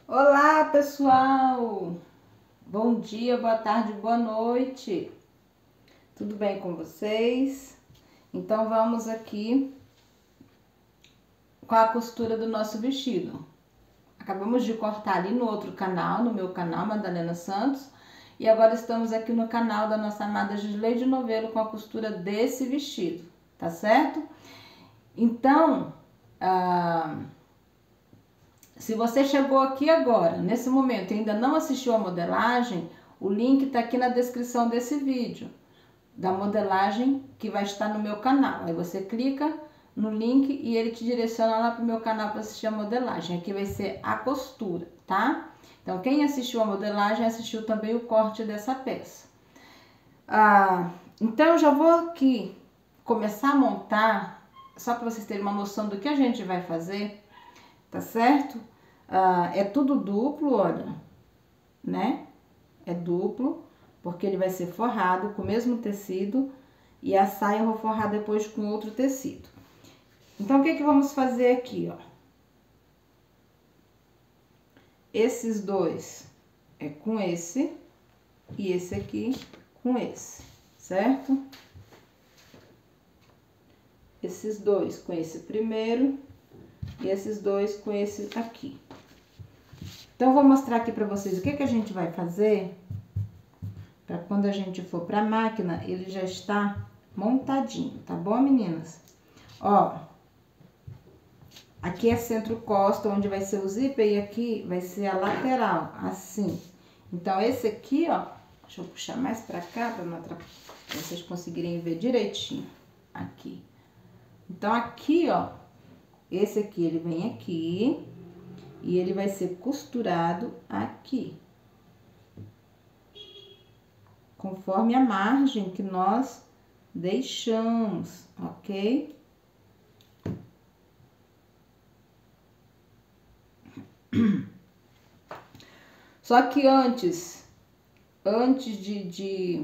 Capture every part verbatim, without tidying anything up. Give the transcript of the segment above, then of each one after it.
Olá, pessoal! Bom dia, boa tarde, boa noite. Tudo bem com vocês? Então vamos aqui com a costura do nosso vestido. Acabamos de cortar ali no outro canal, no meu canal, Madalena Santos, e agora estamos aqui no canal da nossa amada Gisleide Novelo com a costura desse vestido, tá certo? Então, ah, se você chegou aqui agora, nesse momento, e ainda não assistiu a modelagem, o link tá aqui na descrição desse vídeo, da modelagem que vai estar no meu canal. Aí você clica no link e ele te direciona lá pro meu canal para assistir a modelagem. Aqui vai ser a costura, tá? Então, quem assistiu a modelagem, assistiu também o corte dessa peça. Ah, então, eu já vou aqui começar a montar, só para vocês terem uma noção do que a gente vai fazer, tá certo? Ah, é tudo duplo, olha, né? É duplo, porque ele vai ser forrado com o mesmo tecido e a saia eu vou forrar depois com outro tecido. Então, o que que vamos fazer aqui, ó? Esses dois é com esse e esse aqui com esse, certo? Esses dois com esse primeiro e esses dois com esse aqui. Então, eu vou mostrar aqui pra vocês o que que a gente vai fazer para quando a gente for pra máquina, ele já está montadinho, tá bom, meninas? Ó, aqui é centro-costa, onde vai ser o zíper, e aqui vai ser a lateral, assim. Então, esse aqui, ó, deixa eu puxar mais pra cá, pra não atrapalhar, pra vocês conseguirem ver direitinho, aqui. Então, aqui, ó, esse aqui, ele vem aqui, e ele vai ser costurado aqui. Conforme a margem que nós deixamos, ok? Só que antes, antes de, de...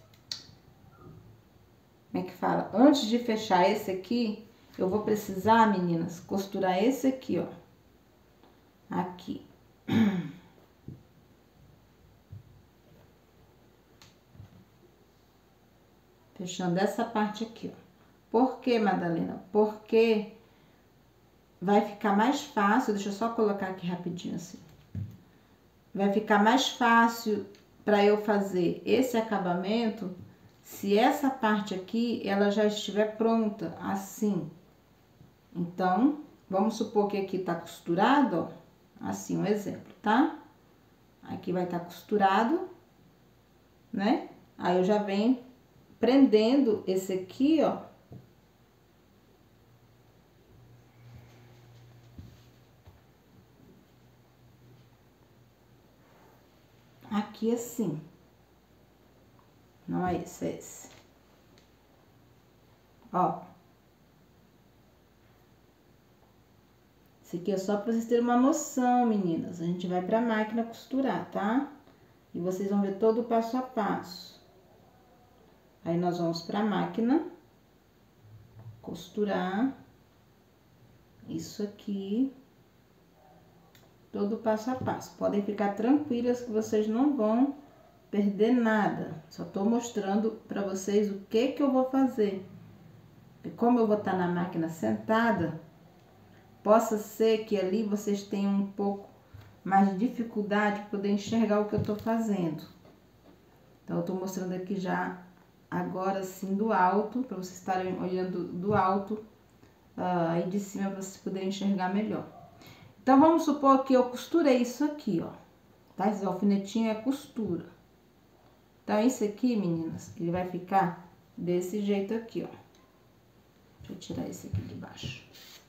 Como é que fala? Antes de fechar esse aqui, eu vou precisar, meninas, costurar esse aqui, ó. Aqui. Fechando essa parte aqui, ó. Por que, Madalena? Porque vai ficar mais fácil, deixa eu só colocar aqui rapidinho assim. Vai ficar mais fácil para eu fazer esse acabamento se essa parte aqui, ela já estiver pronta, assim. Então, vamos supor que aqui tá costurado, ó. Assim, um exemplo, tá? Aqui vai estar costurado, né? Aí, eu já venho prendendo esse aqui, ó. Aqui assim. Não é esse, é esse. Ó. Esse aqui é só pra vocês terem uma noção, meninas. A gente vai pra máquina costurar, tá? E vocês vão ver todo o passo a passo. Aí, nós vamos pra máquina costurar isso aqui, todo o passo a passo. Podem ficar tranquilas que vocês não vão perder nada. Só tô mostrando pra vocês o que que eu vou fazer. E como eu vou estar na máquina sentada, possa ser que ali vocês tenham um pouco mais de dificuldade para poder enxergar o que eu tô fazendo. Então, eu tô mostrando aqui já agora sim do alto, para vocês estarem olhando do alto, uh, aí de cima, para vocês poderem enxergar melhor. Então, vamos supor que eu costurei isso aqui, ó, tá? Esse alfinetinho é costura. Então, isso aqui, meninas, ele vai ficar desse jeito aqui, ó. Deixa eu tirar esse aqui de baixo.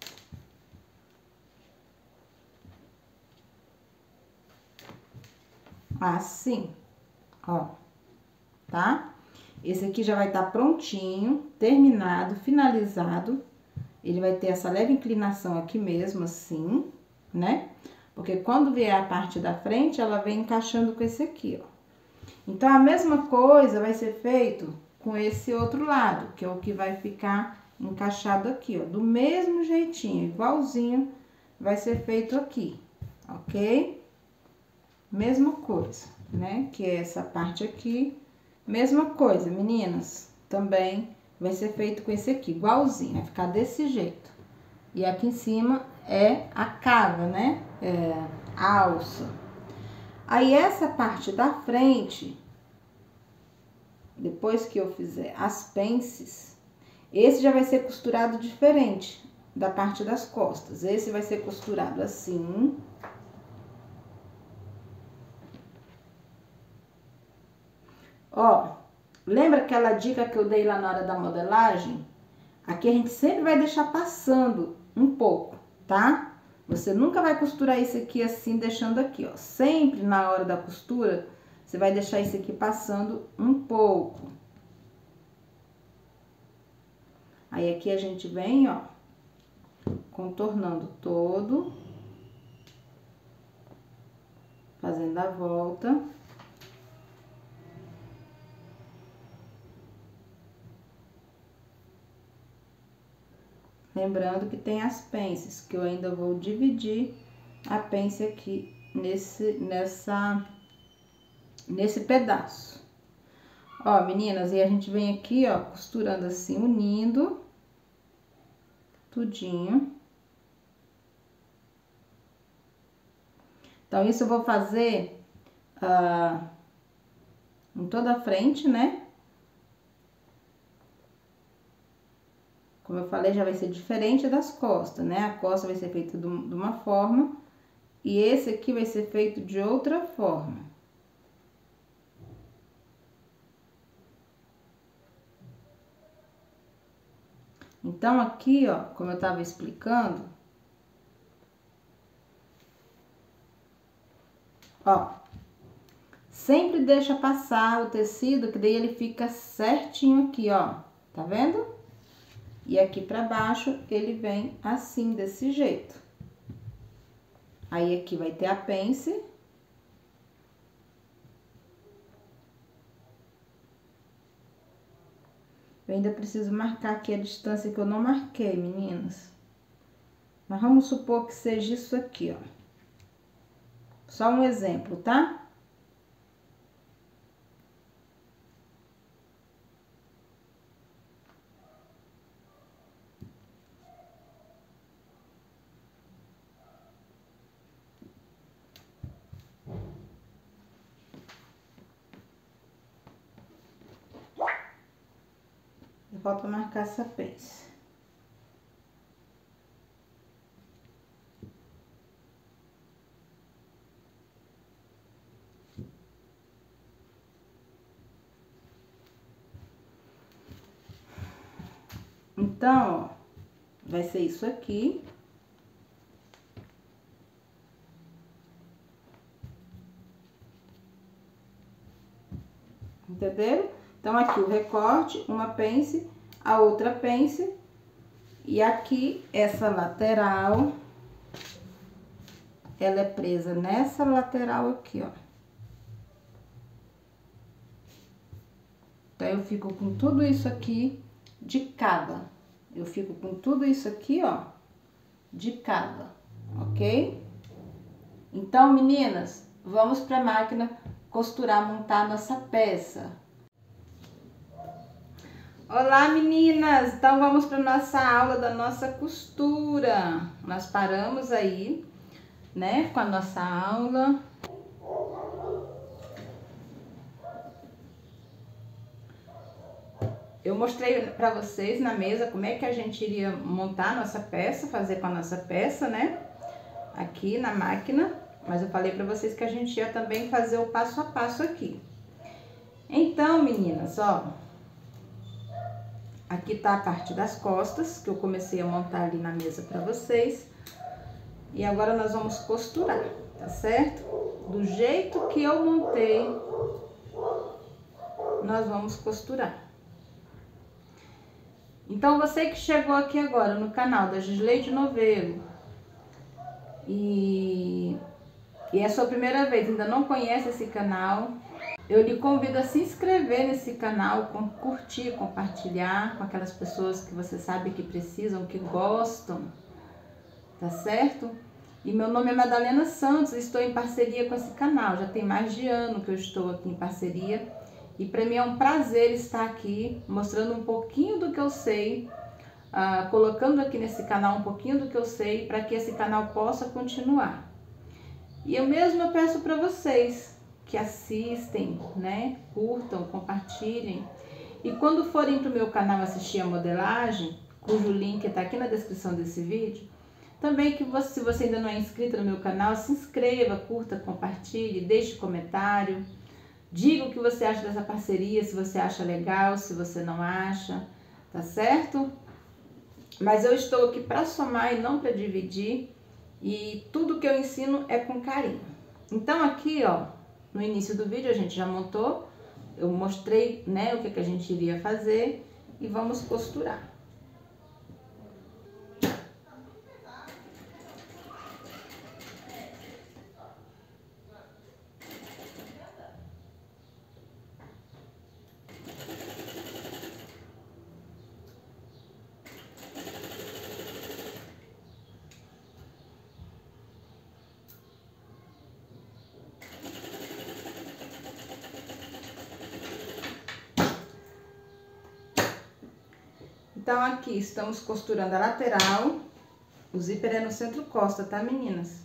Assim, ó, tá? Esse aqui já vai estar prontinho, terminado, finalizado. Ele vai ter essa leve inclinação aqui mesmo, assim, né? Porque quando vier a parte da frente, ela vem encaixando com esse aqui, ó. Então, a mesma coisa vai ser feito com esse outro lado, que é o que vai ficar encaixado aqui, ó. Do mesmo jeitinho, igualzinho, vai ser feito aqui, ok? mesma coisa, né? Que é essa parte aqui, mesma coisa, meninas, também vai ser feito com esse aqui, igualzinho, vai ficar desse jeito. E aqui em cima é a cava, né? É a alça. Aí essa parte da frente, depois que eu fizer as pences, esse já vai ser costurado diferente da parte das costas. Esse vai ser costurado assim. Ó, lembra aquela dica que eu dei lá na hora da modelagem? Aqui a gente sempre vai deixar passando um pouco, tá? Você nunca vai costurar isso aqui assim, deixando aqui, ó. Sempre na hora da costura, você vai deixar isso aqui passando um pouco. Aí aqui a gente vem, ó, contornando todo, fazendo a volta. Lembrando que tem as pences, que eu ainda vou dividir a pence aqui nesse, nessa, nesse pedaço. Ó, meninas, e a gente vem aqui, ó, costurando assim, unindo tudinho. Então, isso eu vou fazer ah, em toda a frente, né? Como eu falei, já vai ser diferente das costas, né? A costa vai ser feita de uma forma e esse aqui vai ser feito de outra forma. Então, aqui, ó, como eu tava explicando, ó, sempre deixa passar o tecido, que daí ele fica certinho aqui, ó, tá vendo? E aqui pra baixo, ele vem assim, desse jeito. Aí, aqui vai ter a pence. Eu ainda preciso marcar aqui a distância que eu não marquei, meninas. Mas vamos supor que seja isso aqui, ó. Só um exemplo, tá? Falta marcar essa pence. Então, ó, vai ser isso aqui. Entenderam? Então, aqui o recorte, uma pence, a outra pence. E aqui, essa lateral, ela é presa nessa lateral aqui, ó. Então, eu fico com tudo isso aqui de cada. Eu fico com tudo isso aqui, ó, de cada, ok? Então, meninas, vamos pra máquina costurar, montar a nossa peça. Olá, meninas! Então, vamos para nossa aula da nossa costura. Nós paramos aí, né, com a nossa aula. Eu mostrei para vocês na mesa como é que a gente iria montar a nossa peça, fazer com a nossa peça, né, aqui na máquina. Mas eu falei para vocês que a gente ia também fazer o passo a passo aqui. Então, meninas, ó... Aqui tá a parte das costas, que eu comecei a montar ali na mesa pra vocês. E agora nós vamos costurar, tá certo? Do jeito que eu montei, nós vamos costurar. Então, você que chegou aqui agora no canal da Gisleide Novelo e, e é a sua primeira vez, ainda não conhece esse canal, eu lhe convido a se inscrever nesse canal, curtir, compartilhar com aquelas pessoas que você sabe que precisam, que gostam, tá certo? E meu nome é Madalena Santos, estou em parceria com esse canal. Já tem mais de ano que eu estou aqui em parceria. E para mim é um prazer estar aqui, mostrando um pouquinho do que eu sei, uh, colocando aqui nesse canal um pouquinho do que eu sei, para que esse canal possa continuar. E eu mesma peço para vocês que assistem, né, curtam, compartilhem. E quando forem para o meu canal assistir a modelagem, cujo link está aqui na descrição desse vídeo, também que você, se você ainda não é inscrito no meu canal, se inscreva, curta, compartilhe, deixe comentário, diga o que você acha dessa parceria, se você acha legal, se você não acha, tá certo? Mas eu estou aqui para somar e não para dividir, e tudo que eu ensino é com carinho. Então aqui, ó, no início do vídeo a gente já montou, eu mostrei, né, o que, que a gente iria fazer e vamos costurar. Então, aqui estamos costurando a lateral, o zíper é no centro costa, tá, meninas?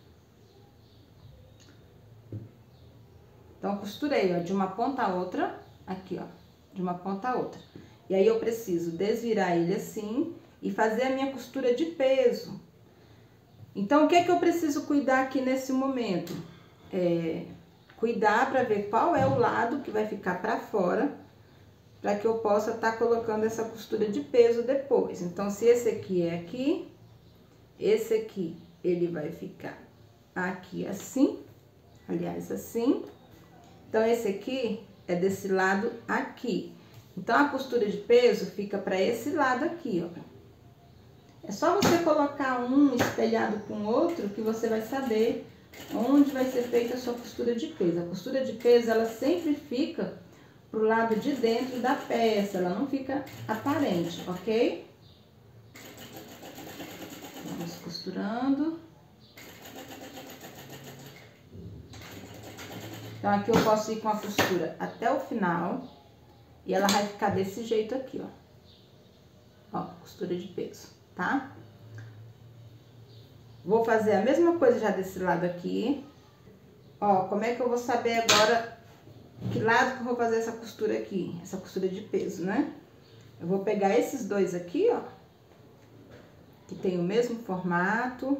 Então, costurei, ó, de uma ponta a outra, aqui, ó, de uma ponta a outra. E aí, eu preciso desvirar ele assim e fazer a minha costura de peso. Então, o que é que eu preciso cuidar aqui nesse momento? É, cuidar para ver qual é o lado que vai ficar para fora, para que eu possa estar tá colocando essa costura de peso depois. Então, se esse aqui é aqui, esse aqui, ele vai ficar aqui assim, aliás, assim. Então, esse aqui é desse lado aqui. Então, a costura de peso fica para esse lado aqui, ó. É só você colocar um espelhado com o outro que você vai saber onde vai ser feita a sua costura de peso. A costura de peso, ela sempre fica pro lado de dentro da peça, ela não fica aparente, ok? Vamos costurando. Então, aqui eu posso ir com a costura até o final e ela vai ficar desse jeito aqui, ó. Ó, costura de peso, tá? Vou fazer a mesma coisa já desse lado aqui. Ó, como é que eu vou saber agora que lado que eu vou fazer essa costura aqui? Essa costura de peso, né? Eu vou pegar esses dois aqui, ó, que tem o mesmo formato.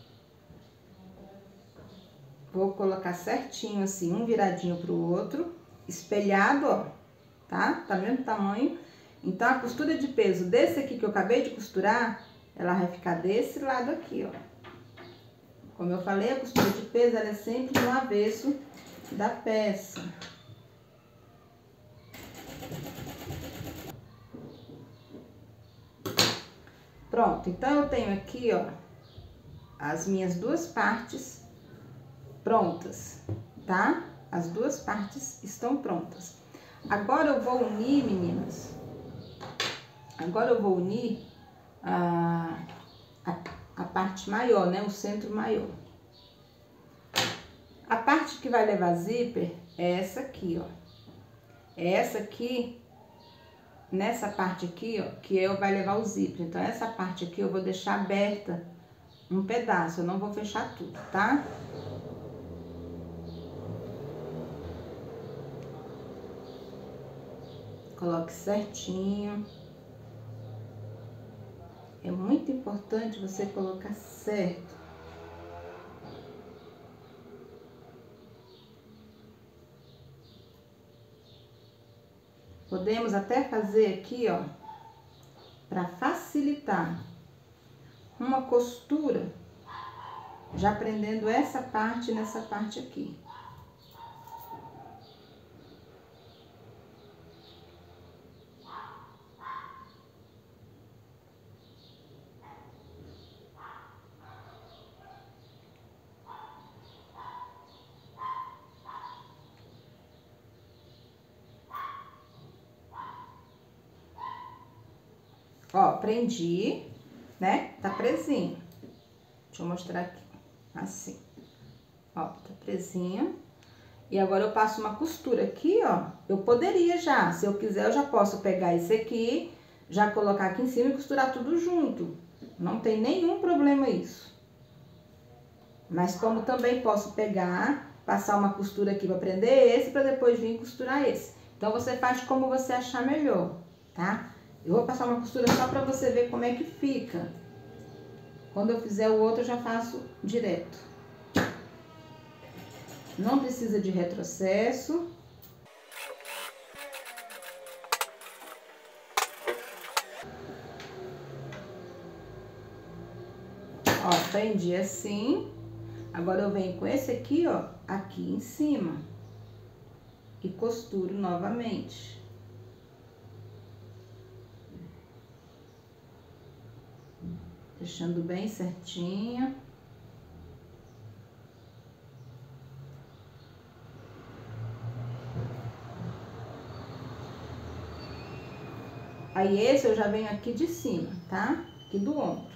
Vou colocar certinho assim, um viradinho pro outro, espelhado, ó, tá? Tá mesmo tamanho. Então, a costura de peso desse aqui que eu acabei de costurar, ela vai ficar desse lado aqui, ó. Como eu falei, a costura de peso, ela é sempre no avesso da peça. Pronto, então eu tenho aqui, ó, as minhas duas partes prontas, tá? As duas partes estão prontas. Agora eu vou unir, meninas, agora eu vou unir a, a, a parte maior, né? O centro maior. A parte que vai levar zíper é essa aqui, ó. É essa aqui, nessa parte aqui, ó, que eu vai levar o zíper. Então, essa parte aqui eu vou deixar aberta um pedaço, eu não vou fechar tudo, tá? Coloque certinho. É muito importante você colocar certo. Podemos até fazer aqui, ó, para facilitar, uma costura, já prendendo essa parte nessa parte aqui. Ó, prendi, né? Tá presinho. Deixa eu mostrar aqui. assim. Ó, tá presinha. E agora eu passo uma costura aqui, ó. Eu poderia já, se eu quiser, eu já posso pegar esse aqui, já colocar aqui em cima e costurar tudo junto. Não tem nenhum problema isso. Mas como também posso pegar, passar uma costura aqui pra prender esse, pra depois vir costurar esse. Então, você faz como você achar melhor, tá? Eu vou passar uma costura só pra você ver como é que fica. Quando eu fizer o outro, eu já faço direto. Não precisa de retrocesso. Ó, prendi assim. Agora, eu venho com esse aqui, ó, aqui em cima. E costuro novamente. Deixando bem certinho. Aí, esse eu já venho aqui de cima, tá? Aqui do ombro.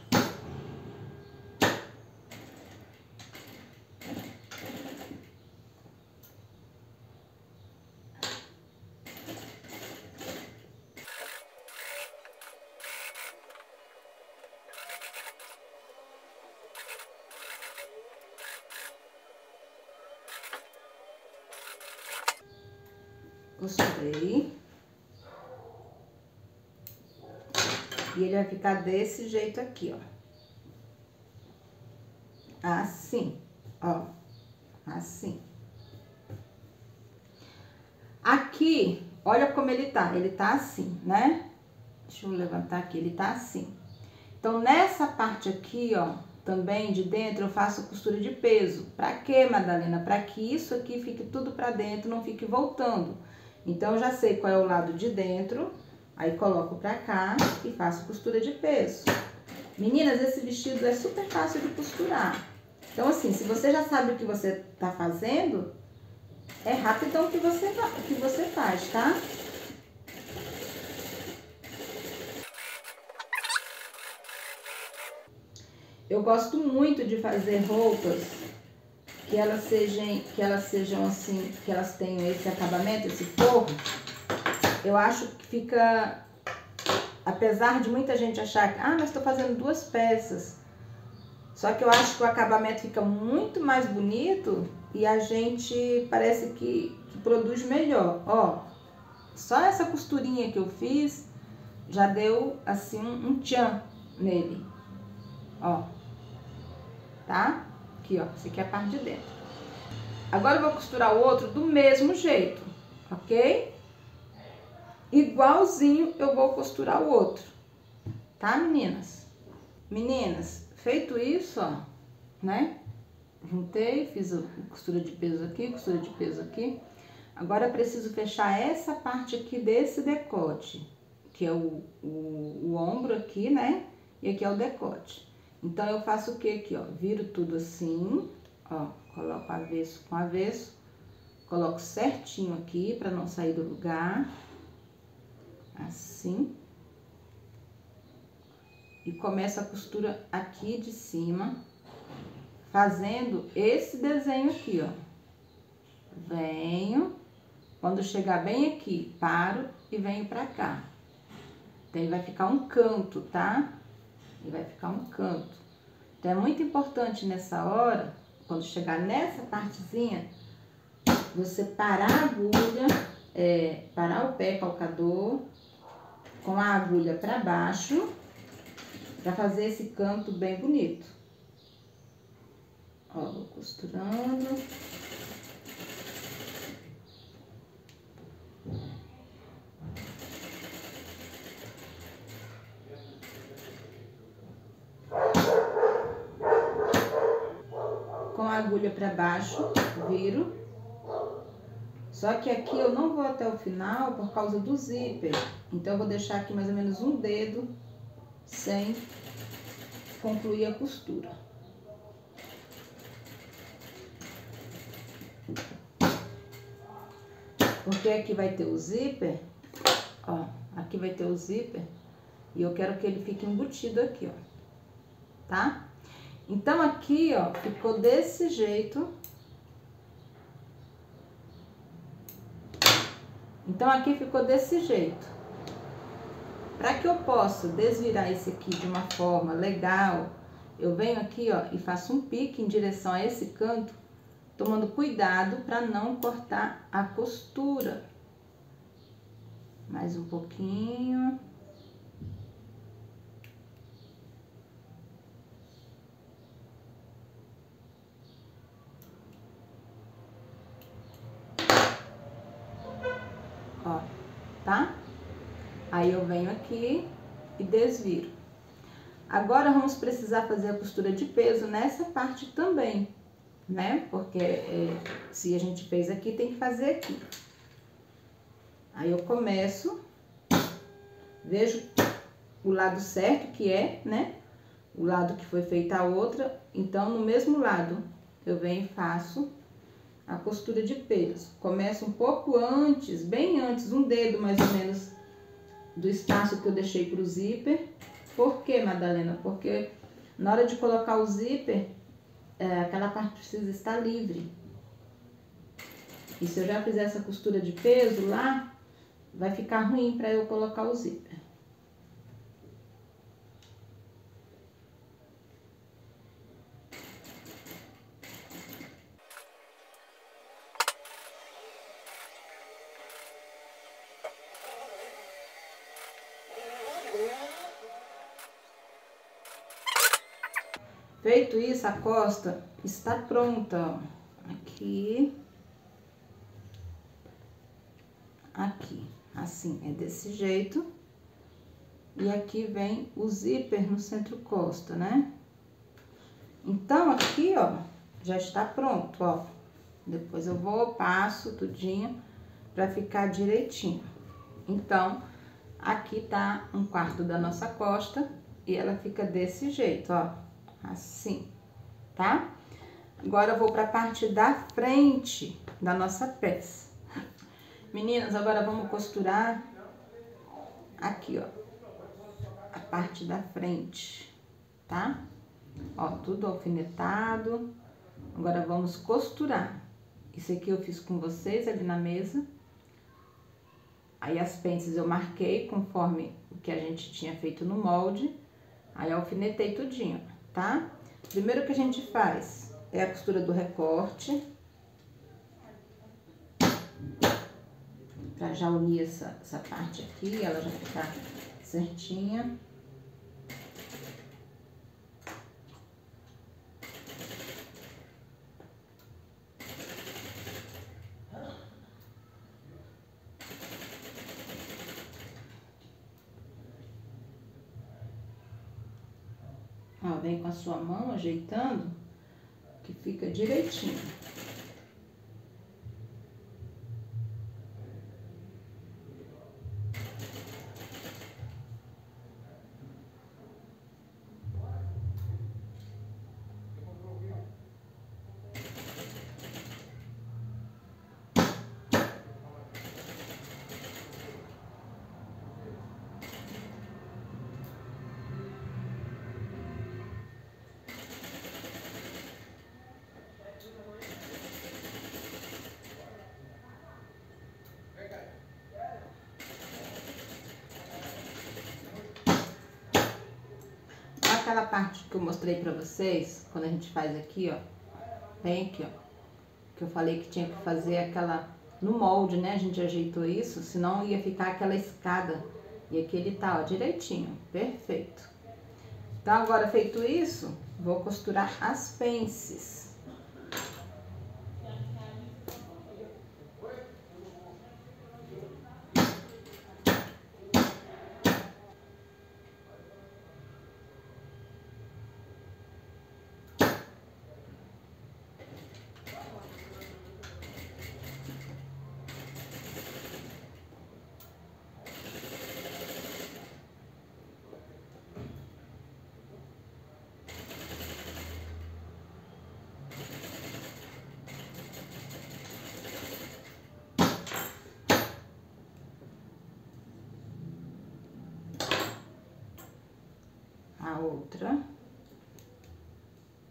Costurei. E ele vai ficar desse jeito aqui, ó. Assim, ó. Assim. Aqui, olha como ele tá. Ele tá assim, né? Deixa eu levantar aqui. Ele tá assim. Então, nessa parte aqui, ó, também de dentro, eu faço costura de peso. Pra quê, Madalena? Pra que isso aqui fique tudo pra dentro, não fique voltando. Então, eu já sei qual é o lado de dentro. Aí, coloco pra cá e faço costura de peso. Meninas, esse vestido é super fácil de costurar. Então, assim, se você já sabe o que você tá fazendo, é rapidão que você, que você faz, tá? Eu gosto muito de fazer roupas que elas sejam, que elas sejam assim, que elas tenham esse acabamento, esse forro. Eu acho que fica, apesar de muita gente achar que, ah, mas tô fazendo duas peças. Só que eu acho que o acabamento fica muito mais bonito e a gente parece que, que produz melhor. Ó, só essa costurinha que eu fiz já deu assim um, um tchan nele. Ó, tá? Aqui, ó, esse aqui é a parte de dentro. Agora eu vou costurar o outro do mesmo jeito, ok? Igualzinho eu vou costurar o outro, tá, meninas? Meninas, feito isso, ó, né? Juntei, fiz a costura de peso aqui, costura de peso aqui. Agora eu preciso fechar essa parte aqui desse decote, que é o, o, o ombro aqui, né? E aqui é o decote. Então, eu faço o que aqui, ó? Viro tudo assim, ó, coloco avesso com avesso, coloco certinho aqui pra não sair do lugar, assim. E começo a costura aqui de cima, fazendo esse desenho aqui, ó. Venho, quando chegar bem aqui, paro e venho pra cá. Então, ele vai ficar um canto, tá? Ele vai ficar um canto. Então, é muito importante nessa hora, quando chegar nessa partezinha, você parar a agulha, é, parar o pé calcador, com a agulha pra baixo, pra fazer esse canto bem bonito. Ó, vou costurando. Com a agulha pra baixo, viro. Só que aqui eu não vou até o final por causa do zíper. Então, eu vou deixar aqui mais ou menos um dedo sem concluir a costura. Porque aqui vai ter o zíper, ó, aqui vai ter o zíper, e eu quero que ele fique embutido aqui, ó, tá? Então, aqui, ó, ficou desse jeito. Então, aqui ficou desse jeito. Para que eu possa desvirar esse aqui de uma forma legal, eu venho aqui, ó, e faço um pique em direção a esse canto, tomando cuidado para não cortar a costura. Mais um pouquinho. Ó, tá? Aí eu venho aqui e desviro. Agora vamos precisar fazer a costura de peso nessa parte também, né? Porque é, se a gente fez aqui, tem que fazer aqui. Aí eu começo, vejo o lado certo que é, né? O lado que foi feita a outra. Então, no mesmo lado, eu venho e faço a costura de peso. Começo um pouco antes, bem antes, um dedo mais ou menos do espaço que eu deixei pro zíper. Por quê, Madalena? Porque na hora de colocar o zíper, é, aquela parte precisa estar livre. E se eu já fizer essa costura de peso lá, vai ficar ruim para eu colocar o zíper. Feito isso, a costa está pronta, ó. Aqui. Aqui, assim, é desse jeito. E aqui vem o zíper no centro costa, né? Então, aqui, ó, já está pronto, ó. Depois eu vou, passo tudinho pra ficar direitinho. Então, aqui tá um quarto da nossa costa e ela fica desse jeito, ó. Assim, tá? Agora eu vou pra parte da frente da nossa peça. Meninas, agora vamos costurar aqui, ó, a parte da frente, tá? Ó, tudo alfinetado. Agora vamos costurar. Isso aqui eu fiz com vocês ali na mesa. Aí as pences eu marquei conforme o que a gente tinha feito no molde. Aí eu alfinetei tudinho, tá? Primeiro que a gente faz é a costura do recorte. Pra já unir essa, essa parte aqui, ela já ficar certinha. Ó, vem com a sua mão ajeitando, que fica direitinho. Aquela parte que eu mostrei pra vocês, quando a gente faz aqui, ó, bem aqui, ó, que eu falei que tinha que fazer aquela, no molde, né, a gente ajeitou isso, senão ia ficar aquela escada, e aqui ele tá, ó, direitinho, perfeito. Então, agora feito isso, vou costurar as pences. A outra.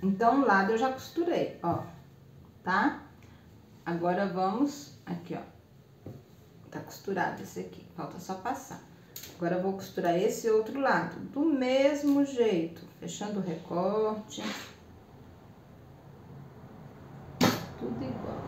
Então, um lado eu já costurei, ó, tá? Agora, vamos aqui, ó. Tá costurado esse aqui, falta só passar. Agora, eu vou costurar esse outro lado, do mesmo jeito, fechando o recorte. Tudo igual.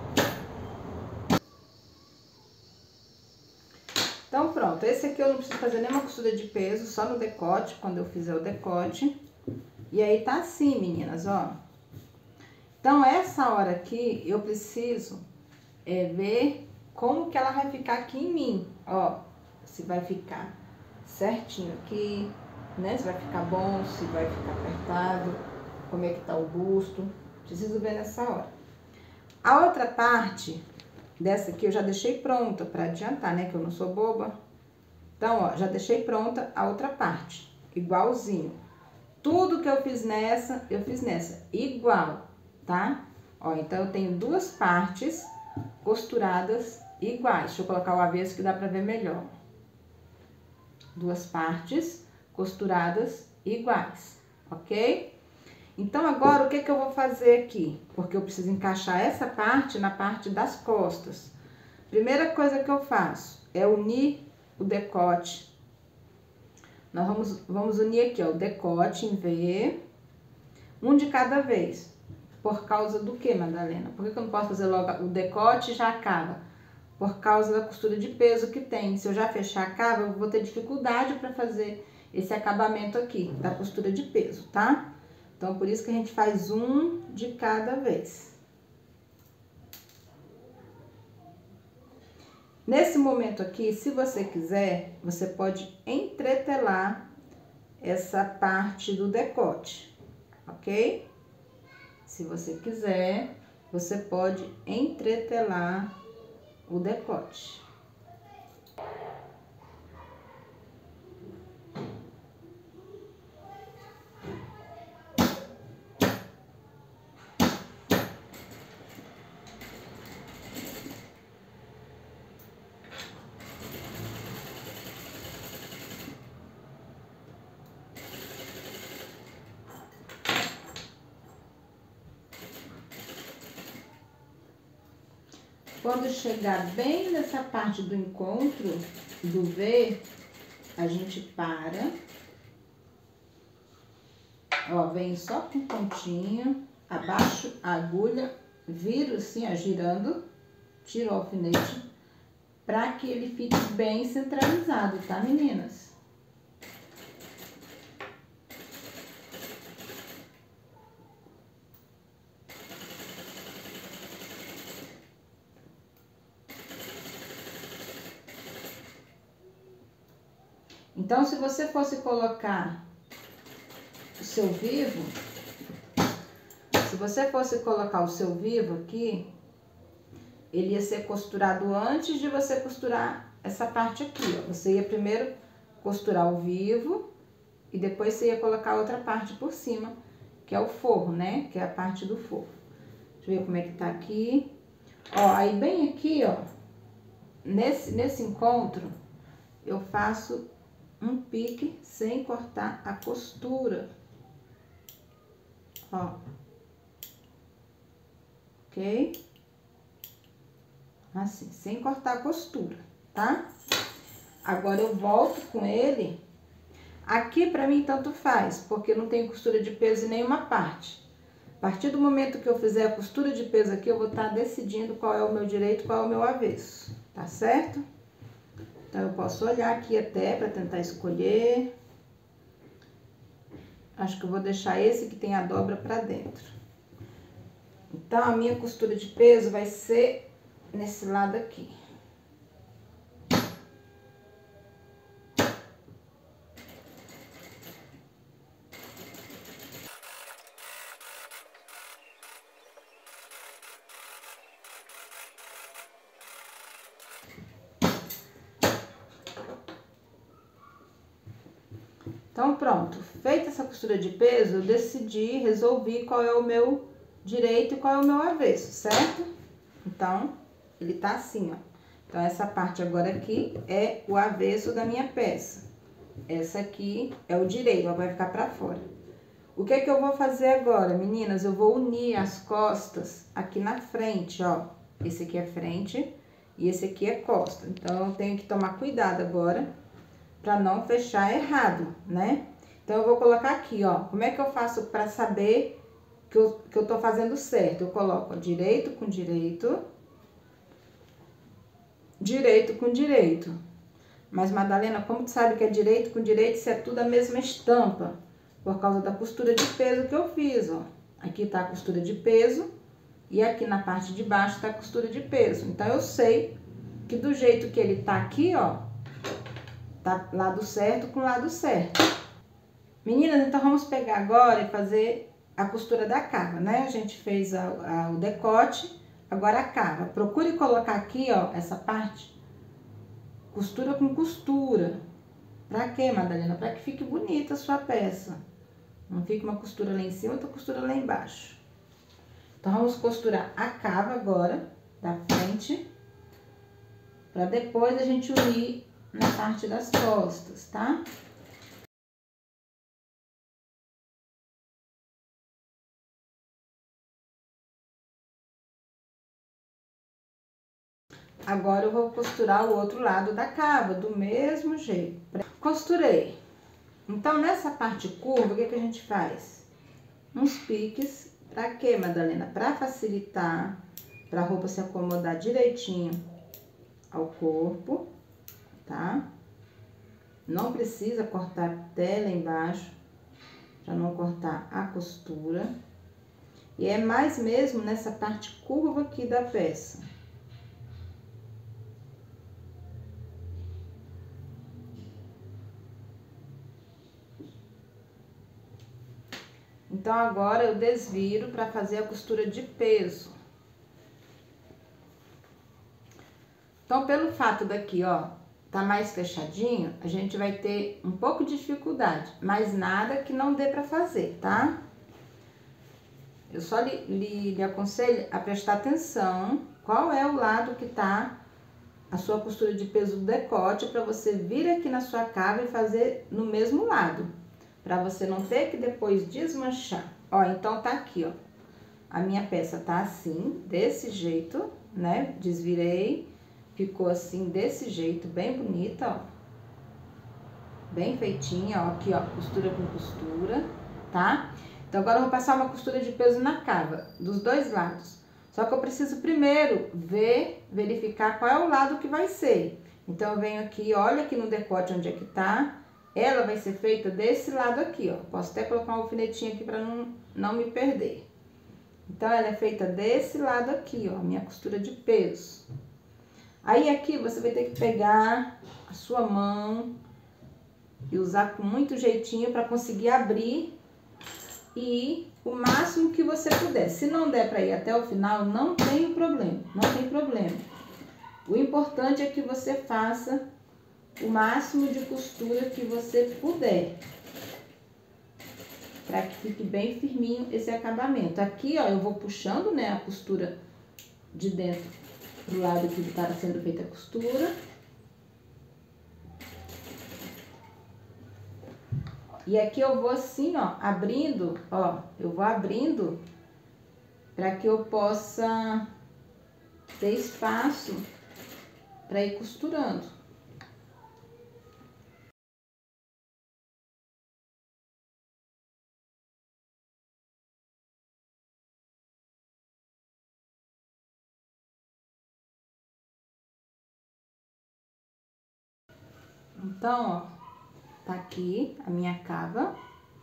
Então, pronto, esse aqui eu não preciso fazer nenhuma costura de peso, só no decote, quando eu fizer o decote. E aí, tá assim, meninas, ó. Então, essa hora aqui, eu preciso é, ver como que ela vai ficar aqui em mim, ó. Se vai ficar certinho aqui, né? Se vai ficar bom, se vai ficar apertado, como é que tá o busto. Preciso ver nessa hora. A outra parte dessa aqui eu já deixei pronta pra adiantar, né? Que eu não sou boba. Então, ó, já deixei pronta a outra parte, igualzinho. Tudo que eu fiz nessa, eu fiz nessa, igual, tá? Ó, então, eu tenho duas partes costuradas iguais. Deixa eu colocar o avesso que dá pra ver melhor. Duas partes costuradas iguais, ok? Então, agora, o que que eu vou fazer aqui? Porque eu preciso encaixar essa parte na parte das costas. Primeira coisa que eu faço é unir o decote. Nós vamos, vamos unir aqui, ó, o decote em V, um de cada vez. Por causa do que, Madalena? Por que que eu não posso fazer logo o decote e já acaba? Por causa da costura de peso que tem. Se eu já fechar acaba, eu vou ter dificuldade para fazer esse acabamento aqui, da costura de peso, tá? Então, por isso que a gente faz um de cada vez. Nesse momento aqui, se você quiser, você pode entretelar essa parte do decote, ok? Se você quiser, você pode entretelar o decote. Quando chegar bem nessa parte do encontro do V, a gente para. Ó, vem só com pontinha, abaixo a agulha, viro assim, ó, girando, tiro o alfinete, pra que ele fique bem centralizado, tá, meninas? Então, se você fosse colocar o seu vivo, se você fosse colocar o seu vivo aqui, ele ia ser costurado antes de você costurar essa parte aqui, ó. Você ia primeiro costurar o vivo e depois você ia colocar outra parte por cima, que é o forro, né? Que é a parte do forro. Deixa eu ver como é que tá aqui. Ó, aí bem aqui, ó, nesse, nesse encontro, eu faço um pique sem cortar a costura. Ó. Ok? Assim, sem cortar a costura, tá? Agora, eu volto com ele. Aqui, pra mim, tanto faz, porque não tem costura de peso em nenhuma parte. A partir do momento que eu fizer a costura de peso aqui, eu vou estar decidindo qual é o meu direito e qual é o meu avesso, tá certo? Então, eu posso olhar aqui até pra tentar escolher. Acho que eu vou deixar esse que tem a dobra pra dentro. Então, a minha costura de peso vai ser nesse lado aqui. Então, pronto. Feita essa costura de peso, eu decidi, resolvi qual é o meu direito e qual é o meu avesso, certo? Então, ele tá assim, ó. Então, essa parte agora aqui é o avesso da minha peça. Essa aqui é o direito, ela vai ficar pra fora. O que que eu vou fazer agora, meninas? Eu vou unir as costas aqui na frente, ó. Esse aqui é frente e esse aqui é costa. Então, eu tenho que tomar cuidado agora pra não fechar errado, né? Então, eu vou colocar aqui, ó. Como é que eu faço pra saber que eu, que eu tô fazendo certo? Eu coloco ó, direito com direito, direito com direito. Mas, Madalena, como tu sabe que é direito com direito, isso é tudo a mesma estampa? Por causa da costura de peso que eu fiz, ó. Aqui tá a costura de peso e aqui na parte de baixo tá a costura de peso. Então, eu sei que do jeito que ele tá aqui, ó, tá lado certo com lado certo. Meninas, então vamos pegar agora e fazer a costura da cava, né? A gente fez a, a, o decote, agora a cava. Procure colocar aqui, ó, essa parte, costura com costura. Pra quê, Madalena? Pra que fique bonita a sua peça. Não fique uma costura lá em cima, outra costura lá embaixo. Então, vamos costurar a cava agora, da frente, pra depois a gente unir na parte das costas, tá? Agora, eu vou costurar o outro lado da cava, do mesmo jeito. Costurei. Então, nessa parte curva, o que que a gente faz? Uns piques. Pra quê, Madalena? Pra facilitar, pra roupa se acomodar direitinho ao corpo, tá? Não precisa cortar até lá embaixo, pra não cortar a costura. E é mais mesmo nessa parte curva aqui da peça. Então, agora eu desviro para fazer a costura de peso. Então, pelo fato daqui, ó, tá mais fechadinho, a gente vai ter um pouco de dificuldade, mas nada que não dê para fazer, tá? Eu só lhe, lhe, lhe aconselho a prestar atenção qual é o lado que tá a sua costura de peso do decote, para você vir aqui na sua cava e fazer no mesmo lado. Pra você não ter que depois desmanchar. Ó, então tá aqui, ó. A minha peça tá assim, desse jeito, né? Desvirei, ficou assim, desse jeito, bem bonita, ó. Bem feitinha, ó. Aqui, ó, costura com costura, tá? Então, agora eu vou passar uma costura de peso na cava, dos dois lados. Só que eu preciso primeiro ver, verificar qual é o lado que vai ser. Então, eu venho aqui, olha aqui no decote onde é que tá. Ela vai ser feita desse lado aqui, ó. Posso até colocar um alfinetinho aqui pra não, não me perder. Então, ela é feita desse lado aqui, ó, minha costura de peso. Aí, aqui, você vai ter que pegar a sua mão e usar com muito jeitinho pra conseguir abrir e ir o máximo que você puder. Se não der pra ir até o final, não tem problema, não tem problema. O importante é que você faça o máximo de costura que você puder, para que fique bem firminho esse acabamento. Aqui, ó, eu vou puxando, né, a costura de dentro pro lado que está sendo feita a costura. E aqui eu vou assim, ó, abrindo, ó, eu vou abrindo para que eu possa ter espaço para ir costurando. Então, ó, tá aqui a minha cava,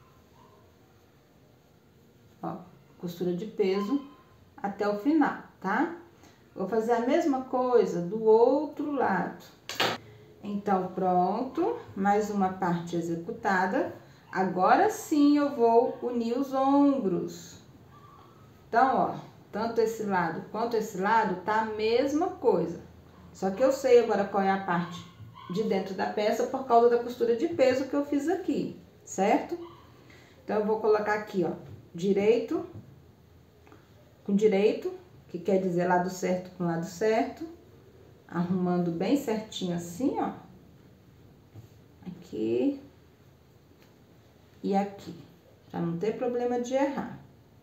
ó, costura de peso até o final, tá? Vou fazer a mesma coisa do outro lado. Então, pronto, mais uma parte executada. Agora sim eu vou unir os ombros. Então, ó, tanto esse lado quanto esse lado tá a mesma coisa. Só que eu sei agora qual é a parte de dentro da peça por causa da costura de peso que eu fiz aqui, certo? Então, eu vou colocar aqui, ó, direito com direito, que quer dizer lado certo com lado certo, arrumando bem certinho assim, ó, aqui e aqui. Pra não ter problema de errar.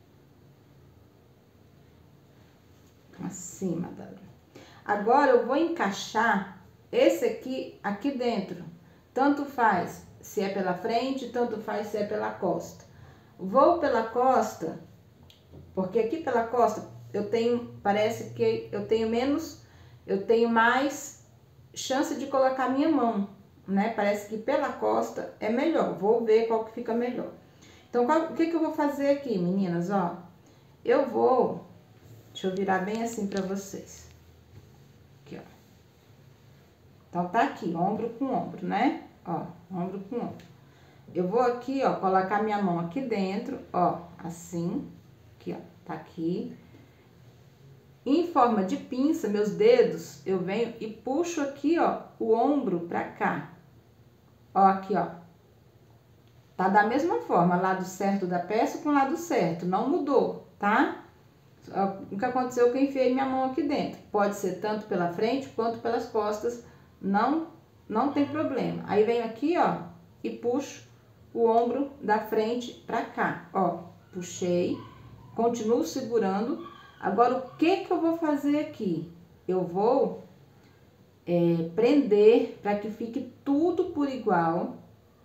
Acima da... Agora, eu vou encaixar esse aqui, aqui dentro. Tanto faz se é pela frente, tanto faz se é pela costa. Vou pela costa, porque aqui pela costa eu tenho, parece que eu tenho menos, eu tenho mais chance de colocar minha mão, né? Parece que pela costa é melhor. Vou ver qual que fica melhor. Então, qual, o que que eu vou fazer aqui, meninas, ó? Eu vou, deixa eu virar bem assim pra vocês. Aqui, ó. Então, tá aqui, ombro com ombro, né? Ó, ombro com ombro. Eu vou aqui, ó, colocar minha mão aqui dentro, ó, assim. Aqui, ó, tá aqui. Em forma de pinça, meus dedos, eu venho e puxo aqui, ó, o ombro pra cá. Ó, aqui, ó. Tá da mesma forma, lado certo da peça com lado certo, não mudou, tá? O que aconteceu é que eu enfiei minha mão aqui dentro. Pode ser tanto pela frente quanto pelas costas, não, não tem problema. Aí venho aqui, ó, e puxo o ombro da frente pra cá, ó. Puxei, continuo segurando. Agora, o que que eu vou fazer aqui? Eu vou é, prender para que fique tudo por igual.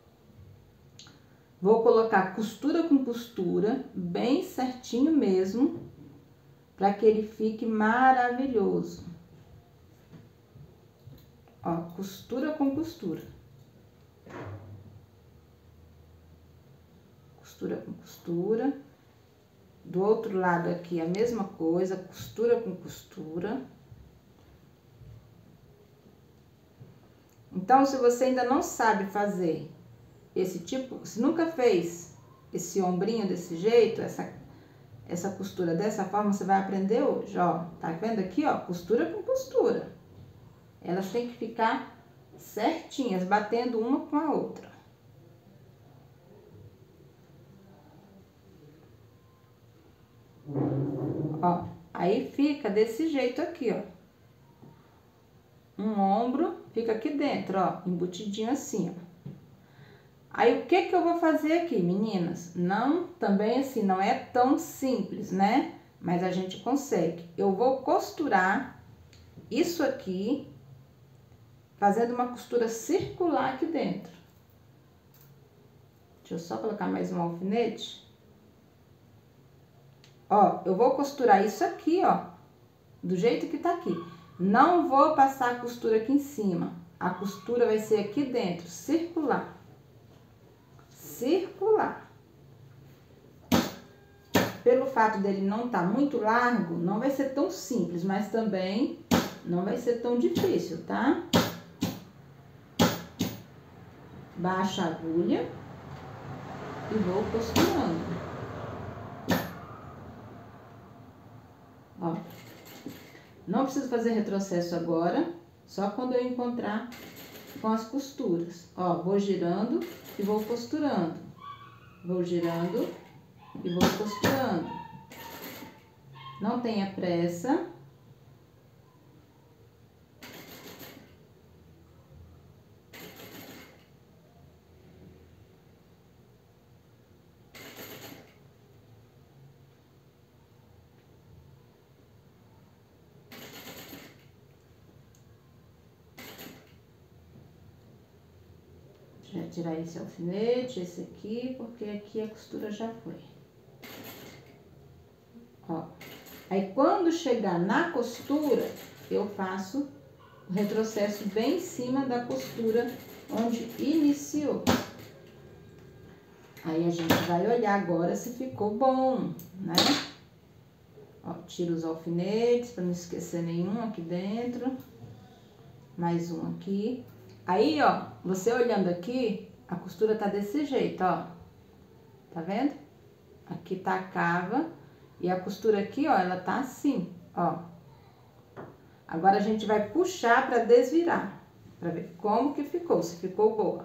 Vou colocar costura com costura, bem certinho mesmo, para que ele fique maravilhoso. Ó, costura com costura. Costura com costura. Do outro lado aqui a mesma coisa, costura com costura. Então, se você ainda não sabe fazer esse tipo, se nunca fez esse ombrinho desse jeito, essa, essa costura dessa forma, você vai aprender hoje, ó. Tá vendo aqui, ó? Costura com costura. Elas têm que ficar certinhas, batendo uma com a outra. Ó, aí fica desse jeito aqui, ó. Um ombro fica aqui dentro, ó, embutidinho assim, ó. Aí, o que que eu vou fazer aqui, meninas? Não, também assim, não é tão simples, né? Mas a gente consegue. Eu vou costurar isso aqui, fazendo uma costura circular aqui dentro. Deixa eu só colocar mais um alfinete. Ó, eu vou costurar isso aqui, ó, do jeito que tá aqui. Não vou passar a costura aqui em cima. A costura vai ser aqui dentro, circular. Circular. Pelo fato dele não tá muito largo, não vai ser tão simples, mas também não vai ser tão difícil, tá? Baixa a agulha e vou costurando. Ó, não preciso fazer retrocesso agora, só quando eu encontrar com as costuras. Ó, vou girando e vou costurando. Vou girando e vou costurando. Não tenha pressa. Já tirar esse alfinete, esse aqui, porque aqui a costura já foi. Ó, aí quando chegar na costura, eu faço o retrocesso bem em cima da costura onde iniciou. Aí a gente vai olhar agora se ficou bom, né? Ó, tiro os alfinetes para não esquecer nenhum aqui dentro. Mais um aqui. Aí, ó, você olhando aqui, a costura tá desse jeito, ó. Tá vendo? Aqui tá a cava e a costura aqui, ó, ela tá assim, ó. Agora, a gente vai puxar pra desvirar, pra ver como que ficou, se ficou boa.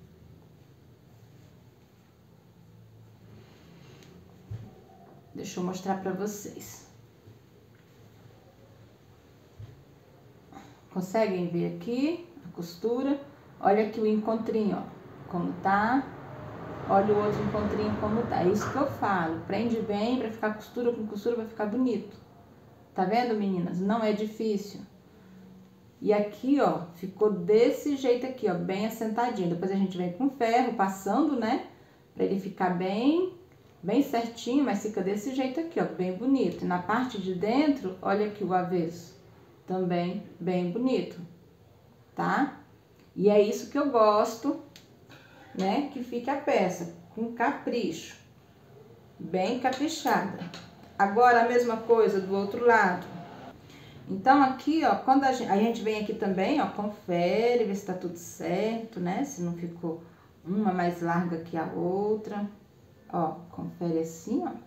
Deixa eu mostrar pra vocês. Conseguem ver aqui a costura? Olha aqui o encontrinho, ó, como tá. Olha o outro encontrinho como tá. É isso que eu falo. Prende bem pra ficar costura com costura, vai ficar bonito. Tá vendo, meninas? Não é difícil. E aqui, ó, ficou desse jeito aqui, ó, bem assentadinho. Depois a gente vem com ferro, passando, né? Pra ele ficar bem, bem certinho, mas fica desse jeito aqui, ó, bem bonito. E na parte de dentro, olha aqui o avesso. Também bem bonito, tá? E é isso que eu gosto, né? Que fique a peça, com capricho. Bem caprichada. Agora a mesma coisa do outro lado. Então, aqui, ó, quando a gente, a gente vem aqui também, ó, confere, vê se tá tudo certo, né? Se não ficou uma mais larga que a outra. Ó, confere assim, ó.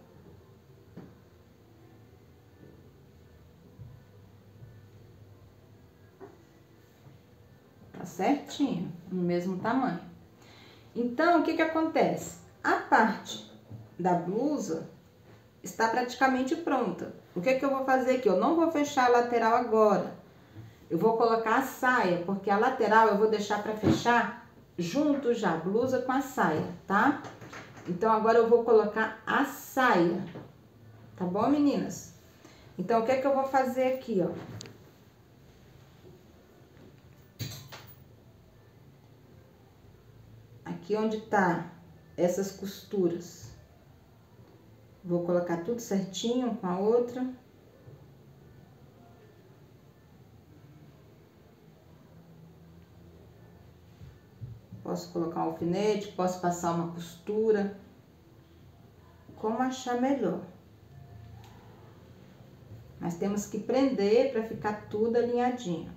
Tá certinho, no mesmo tamanho. Então, o que que acontece? A parte da blusa está praticamente pronta. O que que eu vou fazer aqui? Eu não vou fechar a lateral agora. Eu vou colocar a saia, porque a lateral eu vou deixar para fechar junto já, blusa com a saia, tá? Então, agora eu vou colocar a saia, tá bom, meninas? Então, o que que eu vou fazer aqui, ó? Aqui onde tá essas costuras. Vou colocar tudo certinho com a outra. Posso colocar um alfinete, posso passar uma costura. Como achar melhor. Mas temos que prender para ficar tudo alinhadinho.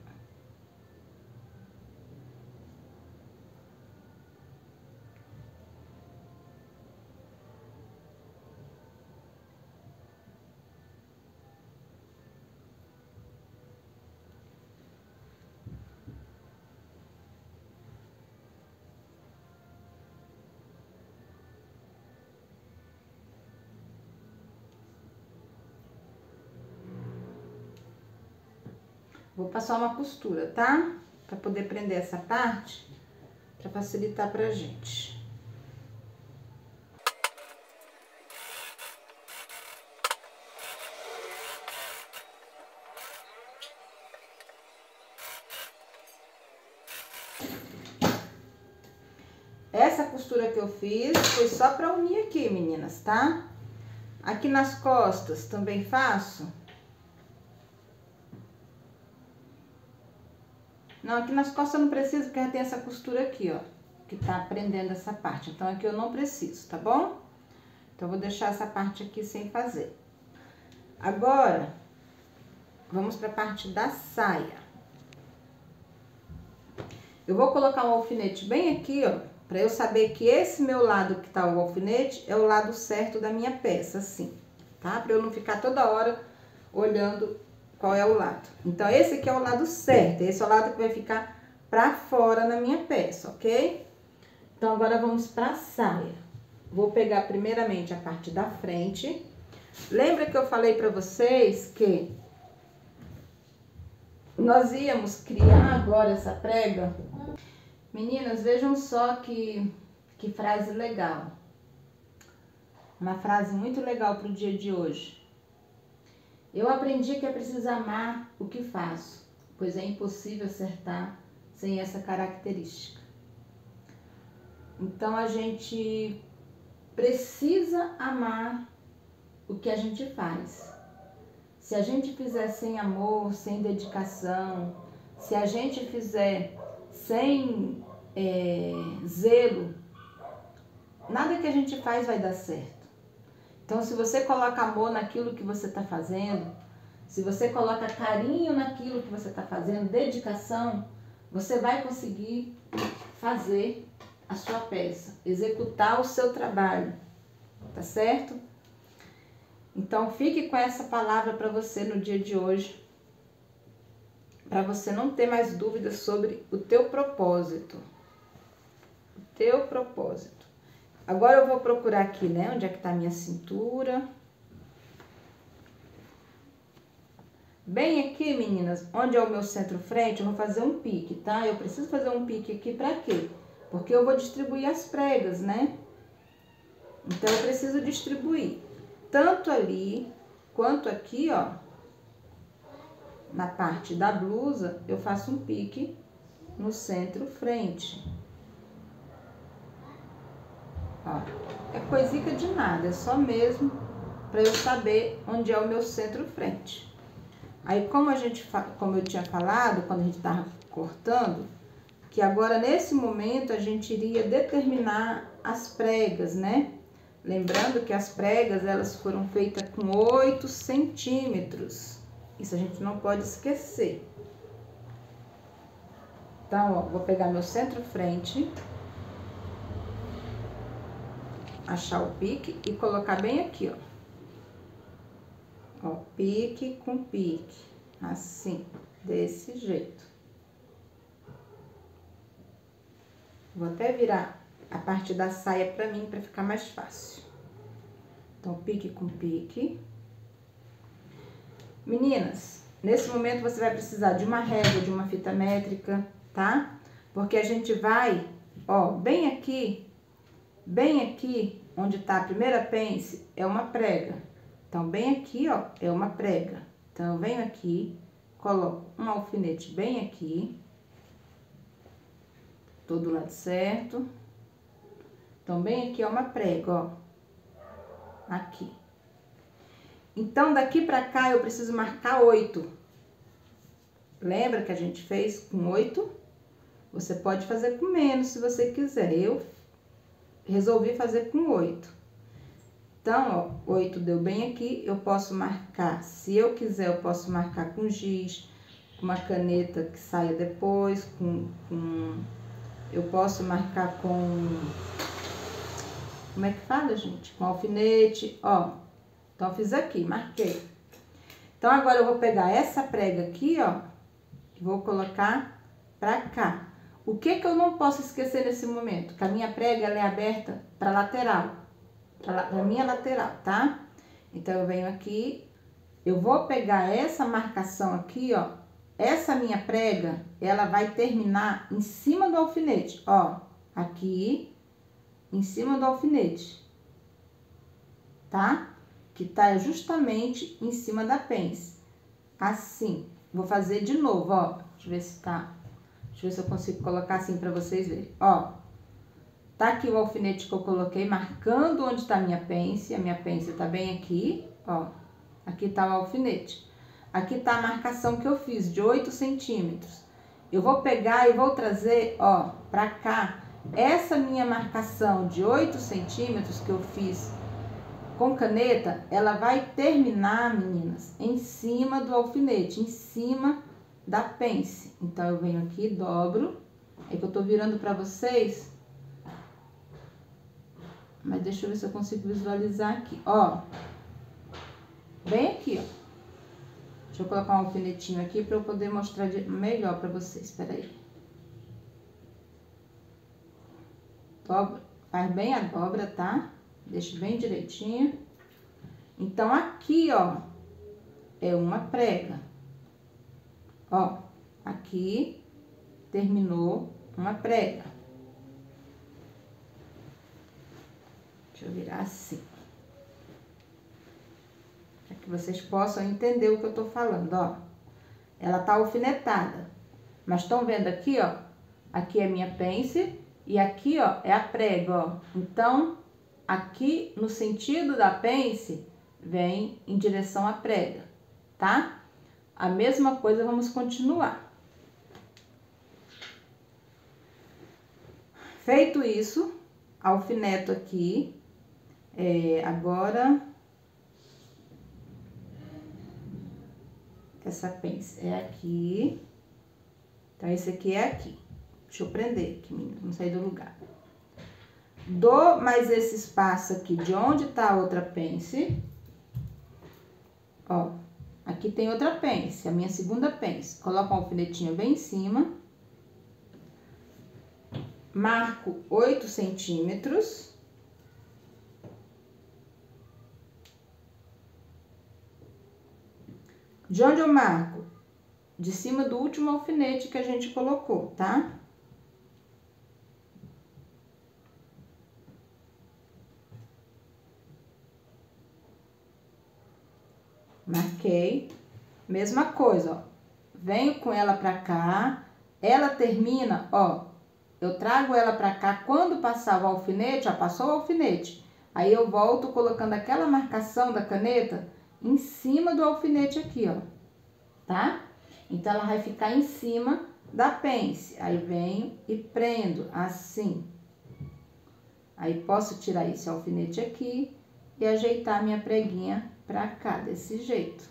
Vou passar uma costura, tá? Pra poder prender essa parte, pra facilitar pra gente. Essa costura que eu fiz foi só pra unir aqui, meninas, tá? Aqui nas costas também faço. Não, aqui nas costas eu não preciso, porque já tem essa costura aqui, ó, que tá prendendo essa parte. Então, aqui eu não preciso, tá bom? Então, eu vou deixar essa parte aqui sem fazer. Agora, vamos pra parte da saia. Eu vou colocar um alfinete bem aqui, ó, pra eu saber que esse meu lado que tá o alfinete é o lado certo da minha peça, assim, tá? Pra eu não ficar toda hora olhando qual é o lado. Então, esse aqui é o lado certo, esse é o lado que vai ficar pra fora na minha peça, ok? Então, agora vamos pra saia. Vou pegar primeiramente a parte da frente. Lembra que eu falei pra vocês que nós íamos criar agora essa prega? Meninas, vejam só que, que frase legal. Uma frase muito legal pro dia de hoje. Eu aprendi que é preciso amar o que faço, pois é impossível acertar sem essa característica. Então, a gente precisa amar o que a gente faz. Se a gente fizer sem amor, sem dedicação, se a gente fizer sem é, zelo, nada que a gente faz vai dar certo. Então, se você coloca amor naquilo que você está fazendo, se você coloca carinho naquilo que você está fazendo, dedicação, você vai conseguir fazer a sua peça, executar o seu trabalho, tá certo? Então, fique com essa palavra para você no dia de hoje, para você não ter mais dúvidas sobre o teu propósito. O teu propósito. Agora eu vou procurar aqui, né, onde é que tá a minha cintura. Bem aqui, meninas, onde é o meu centro-frente, eu vou fazer um pique, tá? Eu preciso fazer um pique aqui pra quê? Porque eu vou distribuir as pregas, né? Então, eu preciso distribuir tanto ali quanto aqui, ó. Na parte da blusa, eu faço um pique no centro frente. Ó, é coisica de nada, é só mesmo para eu saber onde é o meu centro frente. Aí, como a gente, como eu tinha falado, quando a gente tava cortando, que agora nesse momento a gente iria determinar as pregas, né? Lembrando que as pregas, elas foram feitas com oito centímetros. Isso a gente não pode esquecer. Então, ó, vou pegar meu centro frente, achar o pique e colocar bem aqui, ó. Ó, pique com pique, assim, desse jeito. Vou até virar a parte da saia pra mim, pra ficar mais fácil. Então, pique com pique. Meninas, nesse momento você vai precisar de uma régua, de uma fita métrica, tá? Porque a gente vai, ó, bem aqui, bem aqui, onde tá a primeira pence, é uma prega. Então, bem aqui, ó, é uma prega. Então, eu venho aqui, coloco um alfinete bem aqui. Todo lado certo. Então, bem aqui é uma prega, ó. Aqui. Então, daqui pra cá, eu preciso marcar oito. Lembra que a gente fez com oito? Você pode fazer com menos, se você quiser. Eu resolvi fazer com oito. Então, ó, oito deu bem aqui, eu posso marcar, se eu quiser, eu posso marcar com giz, com uma caneta que saia depois, com, com eu posso marcar com, como é que fala, gente? Com alfinete, ó. Então, eu fiz aqui, marquei. Então, agora eu vou pegar essa prega aqui, ó, e vou colocar pra cá. O que que eu não posso esquecer nesse momento? Que a minha prega, ela é aberta pra lateral. Pra minha lateral, tá? Então, eu venho aqui, eu vou pegar essa marcação aqui, ó. Essa minha prega, ela vai terminar em cima do alfinete, ó. Aqui, em cima do alfinete, tá? Que tá justamente em cima da pence. Assim. Vou fazer de novo, ó. Deixa eu ver se tá... Deixa eu ver se eu consigo colocar assim pra vocês verem, ó. Tá aqui o alfinete que eu coloquei, marcando onde tá a minha pence. A minha pence tá bem aqui, ó. Aqui tá o alfinete. Aqui tá a marcação que eu fiz, de oito centímetros. Eu vou pegar e vou trazer, ó, pra cá. Essa minha marcação de oito centímetros que eu fiz com caneta, ela vai terminar, meninas, em cima do alfinete, em cima da pence. Então, eu venho aqui, dobro. É que eu tô virando pra vocês... Mas deixa eu ver se eu consigo visualizar aqui, ó. Bem aqui, ó. Deixa eu colocar um alfinetinho aqui pra eu poder mostrar melhor pra vocês, peraí. Dobra, faz bem a dobra, tá? Deixa bem direitinho. Então, aqui, ó, é uma prega. Ó, aqui terminou uma prega. Deixa eu virar assim. Para que vocês possam entender o que eu tô falando, ó. Ela tá alfinetada. Mas estão vendo aqui, ó? Aqui é minha pence e aqui, ó, é a prega, ó. Então, aqui no sentido da pence, vem em direção à prega, tá? A mesma coisa, vamos continuar. Feito isso, alfineto aqui. É, agora, essa pence é aqui. Então, esse aqui é aqui. Deixa eu prender aqui, menina, não sair do lugar. Dou mais esse espaço aqui de onde tá a outra pence. Ó, aqui tem outra pence, a minha segunda pence. Coloco um alfinetinho bem em cima. Marco oito centímetros. De onde eu marco? De cima do último alfinete que a gente colocou, tá? marquei. Mesma coisa, ó. Venho com ela pra cá, ela termina, ó. Eu trago ela pra cá, quando passar o alfinete, ó, passou o alfinete. Aí eu volto colocando aquela marcação da caneta em cima do alfinete aqui, ó. Tá? Então, ela vai ficar em cima da pence. Aí, venho e prendo assim. Aí, posso tirar esse alfinete aqui e ajeitar minha preguinha pra cá, desse jeito.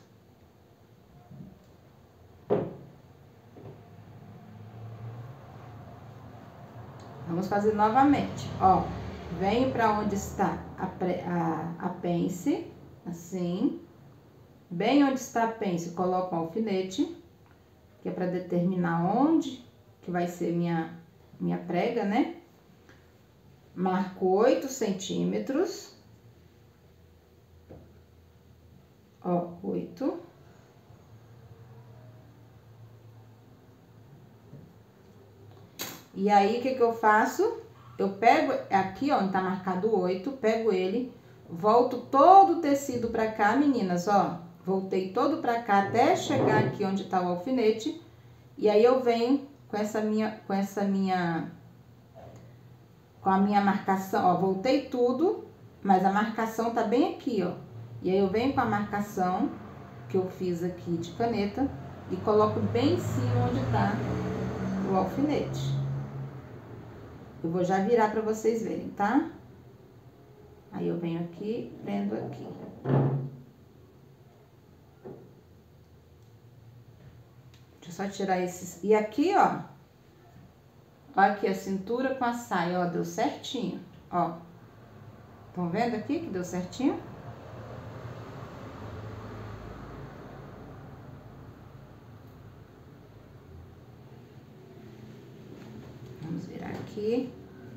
Vamos fazer novamente, ó. Venho pra onde está a, pre, a, a pence, assim. Bem onde está a pence, coloco um alfinete, que é pra determinar onde que vai ser minha, minha prega, né? Marco oito centímetros. Ó, oito. E aí, o que que eu faço? Eu pego aqui, ó, onde tá marcado oito, pego ele, volto todo o tecido pra cá, meninas, ó. Voltei todo pra cá até chegar aqui onde tá o alfinete. E aí, eu venho com essa minha, com essa minha, com a minha marcação, ó. Voltei tudo, mas a marcação tá bem aqui, ó. E aí, eu venho com a marcação que eu fiz aqui de caneta e coloco bem em cima onde tá o alfinete. Eu vou já virar pra vocês verem, tá? Aí, eu venho aqui, prendo aqui. Deixa eu só tirar esses... E aqui, ó, ó aqui a cintura com a saia, ó, deu certinho, ó. Estão vendo aqui que deu certinho? Vamos virar aqui.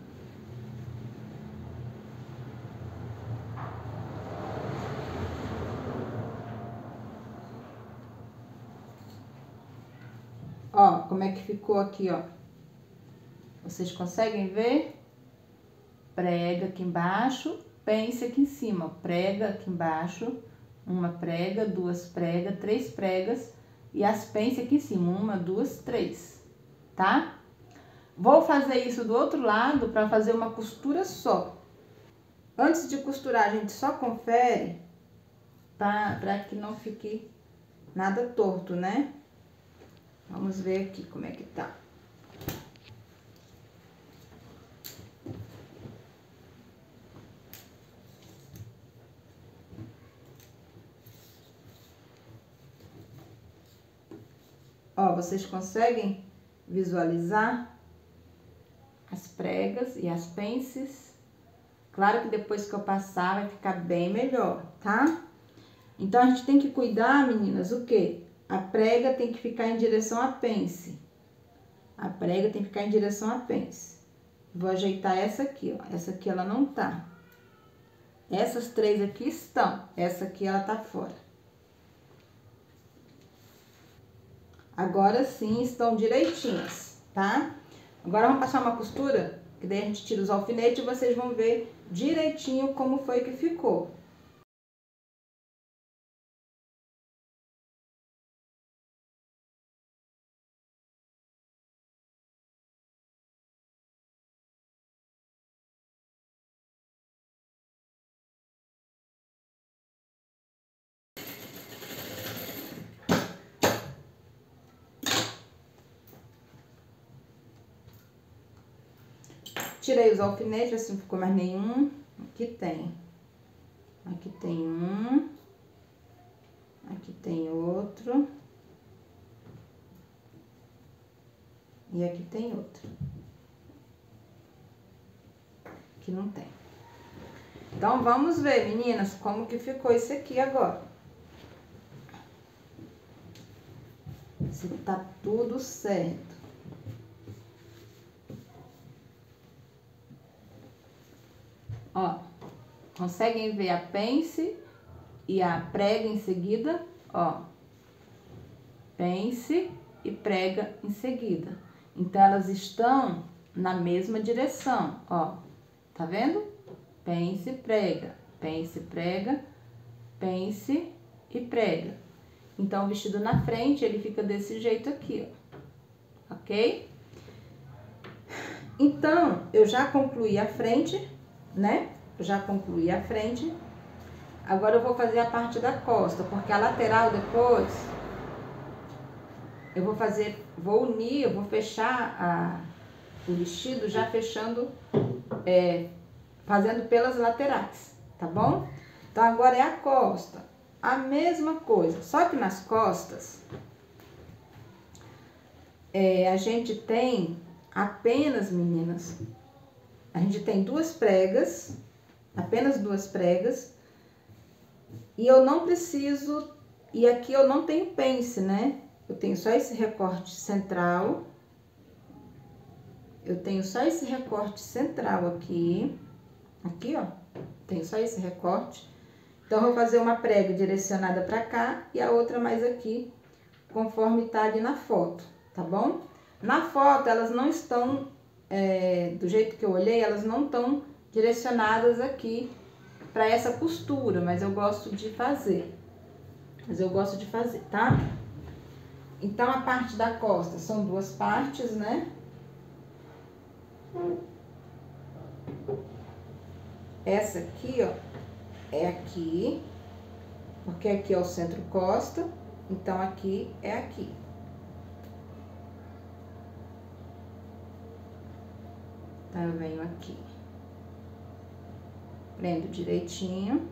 Ó, como é que ficou aqui, ó. Vocês conseguem ver? Prega aqui embaixo, pence aqui em cima, ó. Prega aqui embaixo, uma prega, duas pregas, três pregas e as pence aqui em cima, uma, duas, três, tá? Vou fazer isso do outro lado para fazer uma costura só. Antes de costurar, a gente só confere para que não fique nada torto, né? Vamos ver aqui como é que tá. Ó, vocês conseguem visualizar as pregas e as pences? Claro que depois que eu passar vai ficar bem melhor, tá? Então, a gente tem que cuidar, meninas, o quê? A prega tem que ficar em direção à pence. A prega tem que ficar em direção à pence. Vou ajeitar essa aqui, ó. Essa aqui ela não tá. Essas três aqui estão. Essa aqui ela tá fora. Agora sim estão direitinhas, tá? Agora vamos passar uma costura, que daí a gente tira os alfinetes e vocês vão ver direitinho como foi que ficou. Tirei os alfinetes, assim, não ficou mais nenhum. Aqui tem. Aqui tem um. Aqui tem outro. E aqui tem outro. Aqui não tem. Então, vamos ver, meninas, como que ficou esse aqui agora. Se tá tudo certo. Ó, conseguem ver a pence e a prega em seguida? Ó, pence e prega em seguida. Então, elas estão na mesma direção, ó. Tá vendo? Pence, prega, pence, prega, pence e prega. Então, o vestido na frente, ele fica desse jeito aqui, ó. Ok? Então, eu já concluí a frente, né? Eu já concluí a frente. Agora eu vou fazer a parte da costa, porque a lateral depois, eu vou fazer, vou unir, eu vou fechar a, o vestido já fechando, é, fazendo pelas laterais, tá bom? Então, agora é a costa, a mesma coisa, só que nas costas, é, a gente tem apenas, meninas, a gente tem duas pregas, apenas duas pregas, e eu não preciso, e aqui eu não tenho pence, né? Eu tenho só esse recorte central, eu tenho só esse recorte central aqui, aqui, ó, tenho só esse recorte. Então, eu vou fazer uma prega direcionada pra cá e a outra mais aqui, conforme tá ali na foto, tá bom? Na foto, elas não estão, é, do jeito que eu olhei, elas não estão direcionadas aqui pra essa costura, mas eu gosto de fazer. Mas eu gosto de fazer, tá? Então, a parte da costa são duas partes, né? Essa aqui, ó, é aqui, porque aqui é o centro costa, então aqui é aqui. Então, eu venho aqui, prendo direitinho.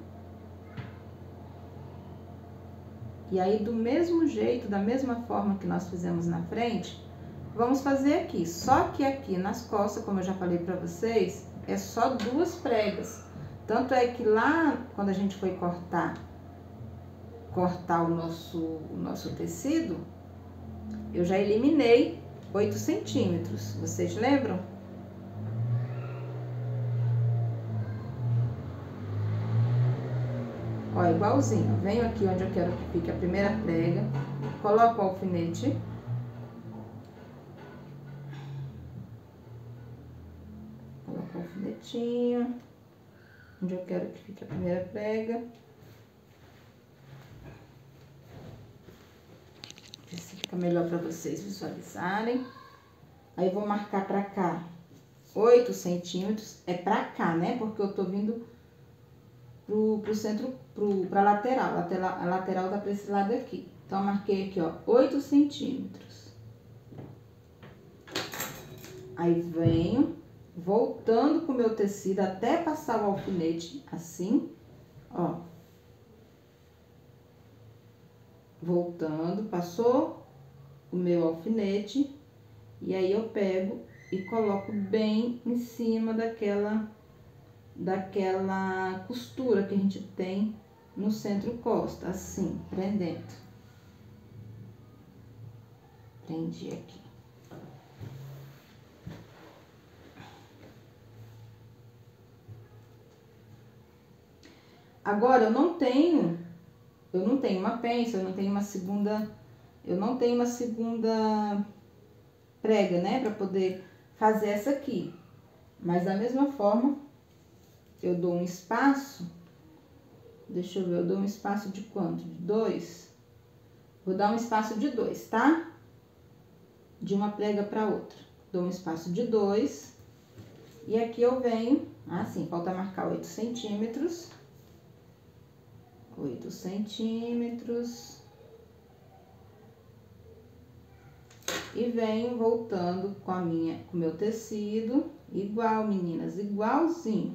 E aí, do mesmo jeito, da mesma forma que nós fizemos na frente, vamos fazer aqui. Só que aqui nas costas, como eu já falei pra vocês, é só duas pregas. Tanto é que lá, quando a gente foi cortar, cortar o nosso, o nosso tecido, eu já eliminei oito centímetros. Vocês lembram? Ó, igualzinho. Venho aqui onde eu quero que fique a primeira prega, coloco o alfinete. Coloco o alfinetinho, onde eu quero que fique a primeira prega. Ver se fica melhor para vocês visualizarem. Aí, vou marcar pra cá oito centímetros, é pra cá, né? Porque eu tô vindo pro, pro centro, pro, pra lateral, lateral, a lateral tá pra esse lado aqui. Então, eu marquei aqui, ó, oito centímetros. Aí, venho voltando com o meu tecido até passar o alfinete, assim, ó. Voltando, passou o meu alfinete, e aí eu pego e coloco bem em cima daquela, daquela costura que a gente tem no centro costa, assim, prendendo. Prendi aqui. Agora, eu não tenho, eu não tenho uma pence, eu não tenho uma segunda, eu não tenho uma segunda prega, né, pra poder fazer essa aqui. Mas da mesma forma, eu dou um espaço, deixa eu ver, eu dou um espaço de quanto? De dois? Vou dar um espaço de dois, tá? De uma prega pra outra. Dou um espaço de dois. E aqui eu venho, assim, falta marcar oito centímetros. oito centímetros. E venho voltando com a minha, com o meu tecido, igual, meninas, igualzinho.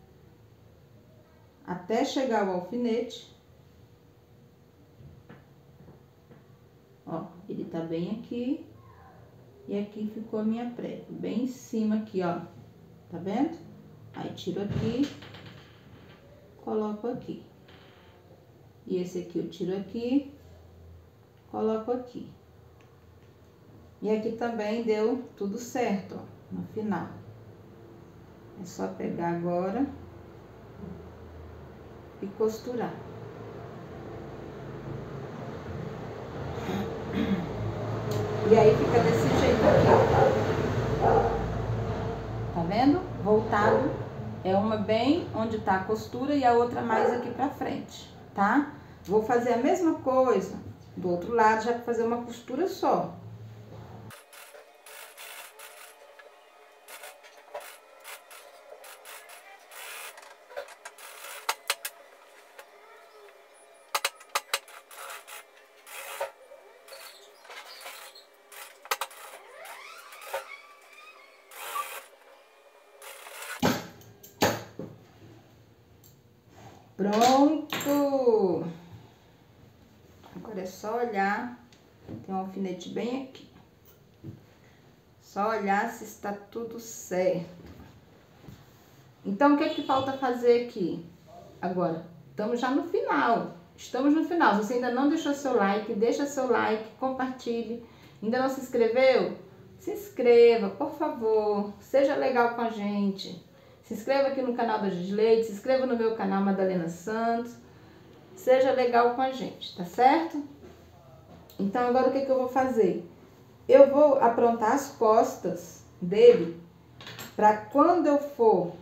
Até chegar o alfinete. Ó, ele tá bem aqui. E aqui ficou a minha prega, bem em cima aqui, ó. Tá vendo? Aí, tiro aqui, coloco aqui. E esse aqui eu tiro aqui, coloco aqui. E aqui também deu tudo certo, ó, no final. É só pegar agora e costurar. E aí fica desse jeito aqui. Tá vendo? Voltado. É uma bem onde tá a costura e a outra mais aqui pra frente, tá? Vou fazer a mesma coisa do outro lado, já para fazer uma costura só. Pronto! Agora é só olhar, tem um alfinete bem aqui. Só olhar se está tudo certo. Então, o que é que falta fazer aqui? Agora, estamos já no final. Estamos no final. Se você ainda não deixou seu like, deixa seu like, compartilhe. Ainda não se inscreveu? Se inscreva, por favor. Seja legal com a gente. Se inscreva aqui no canal da Gisleide, se inscreva no meu canal Madalena Santos. Seja legal com a gente, tá certo? Então, agora o que, que eu vou fazer? Eu vou aprontar as costas dele para quando eu for...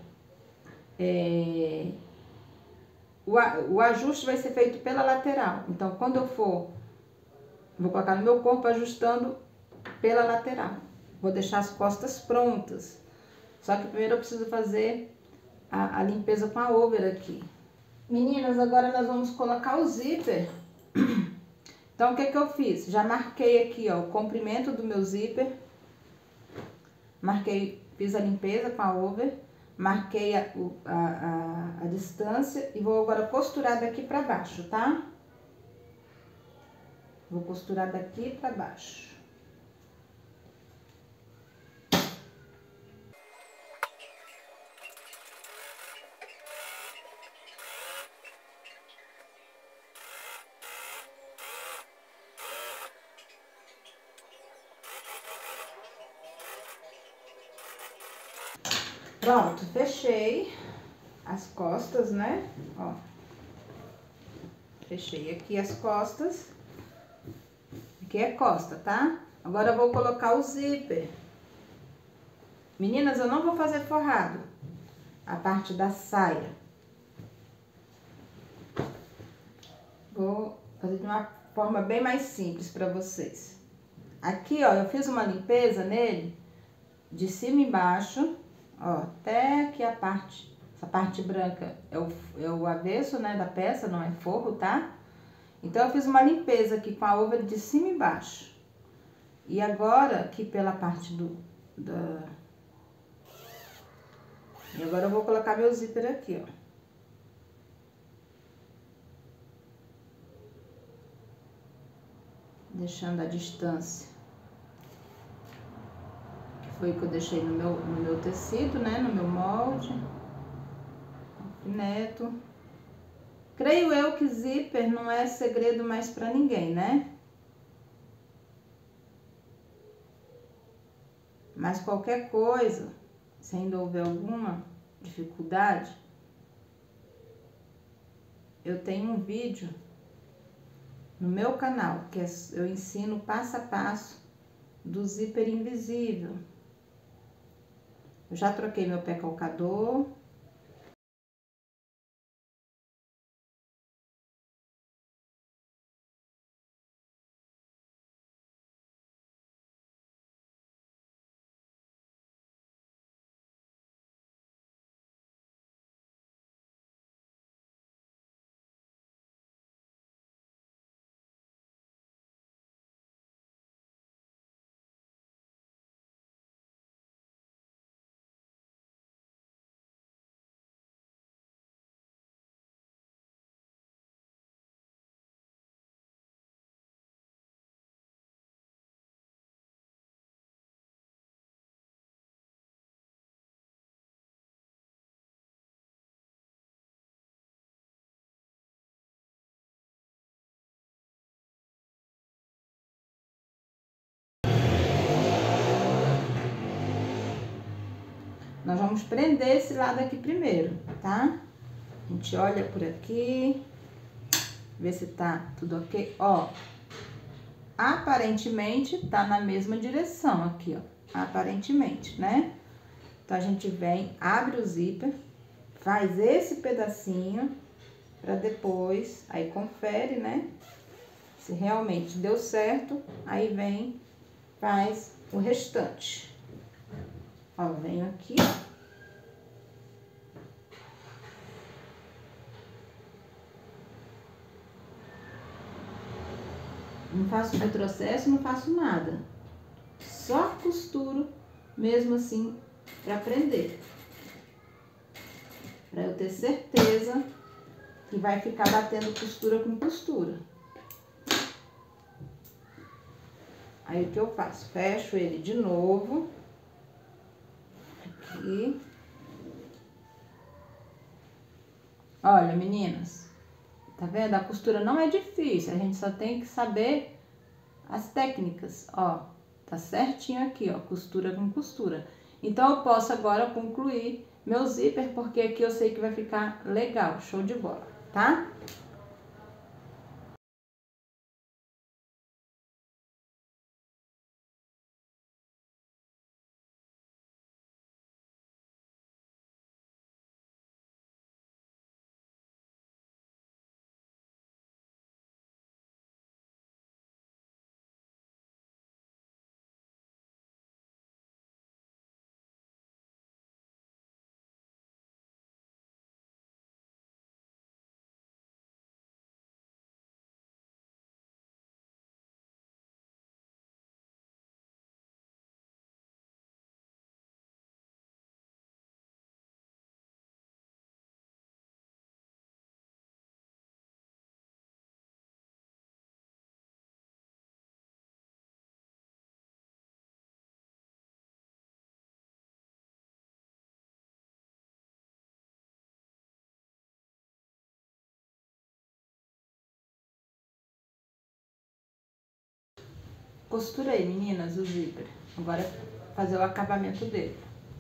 É, o, o ajuste vai ser feito pela lateral. Então, quando eu for... Vou colocar no meu corpo ajustando pela lateral. Vou deixar as costas prontas. Só que primeiro eu preciso fazer a, a limpeza com a over aqui. Meninas, agora nós vamos colocar o zíper. Então, o que que eu fiz? Já marquei aqui, ó, o comprimento do meu zíper. Marquei, fiz a limpeza com a over. Marquei a, a, a, a distância e vou agora costurar daqui pra baixo, tá? Vou costurar daqui pra baixo. Pronto, fechei as costas, né? Ó, fechei aqui as costas. Aqui é costa, tá? Agora eu vou colocar o zíper. Meninas, eu não vou fazer forrado a parte da saia. Vou fazer de uma forma bem mais simples pra vocês. Aqui, ó, eu fiz uma limpeza nele de cima e embaixo. Ó, até aqui a parte, essa parte branca é o, é o avesso, né, da peça, não é forro, tá? Então, eu fiz uma limpeza aqui com a over de cima e embaixo. E agora, aqui pela parte do... Da... E agora eu vou colocar meu zíper aqui, ó. Deixando a distância. Foi o que eu deixei no meu, no meu tecido, né? No meu molde. Alfineto. Creio eu que zíper não é segredo mais pra ninguém, né? Mas qualquer coisa, se ainda houver alguma dificuldade, eu tenho um vídeo no meu canal, que eu ensino passo a passo do zíper invisível. Eu já troquei meu pé calcador. Nós vamos prender esse lado aqui primeiro, tá? A gente olha por aqui, vê se tá tudo ok. Ó, aparentemente tá na mesma direção aqui, ó. Aparentemente, né? Então, a gente vem, abre o zíper, faz esse pedacinho para depois, aí confere, né? Se realmente deu certo, aí vem, faz o restante. Ó, venho aqui. Não faço retrocesso, não faço nada. Só costuro mesmo assim para prender. Para eu ter certeza que vai ficar batendo costura com costura. Aí o que eu faço? Fecho ele de novo. Aqui. Olha, meninas, tá vendo? A costura não é difícil, a gente só tem que saber as técnicas, ó. Tá certinho aqui, ó, costura com costura. Então, eu posso agora concluir meu zíper, porque aqui eu sei que vai ficar legal, show de bola, tá? Costura aí, meninas, o zíper. Agora, fazer o acabamento dele.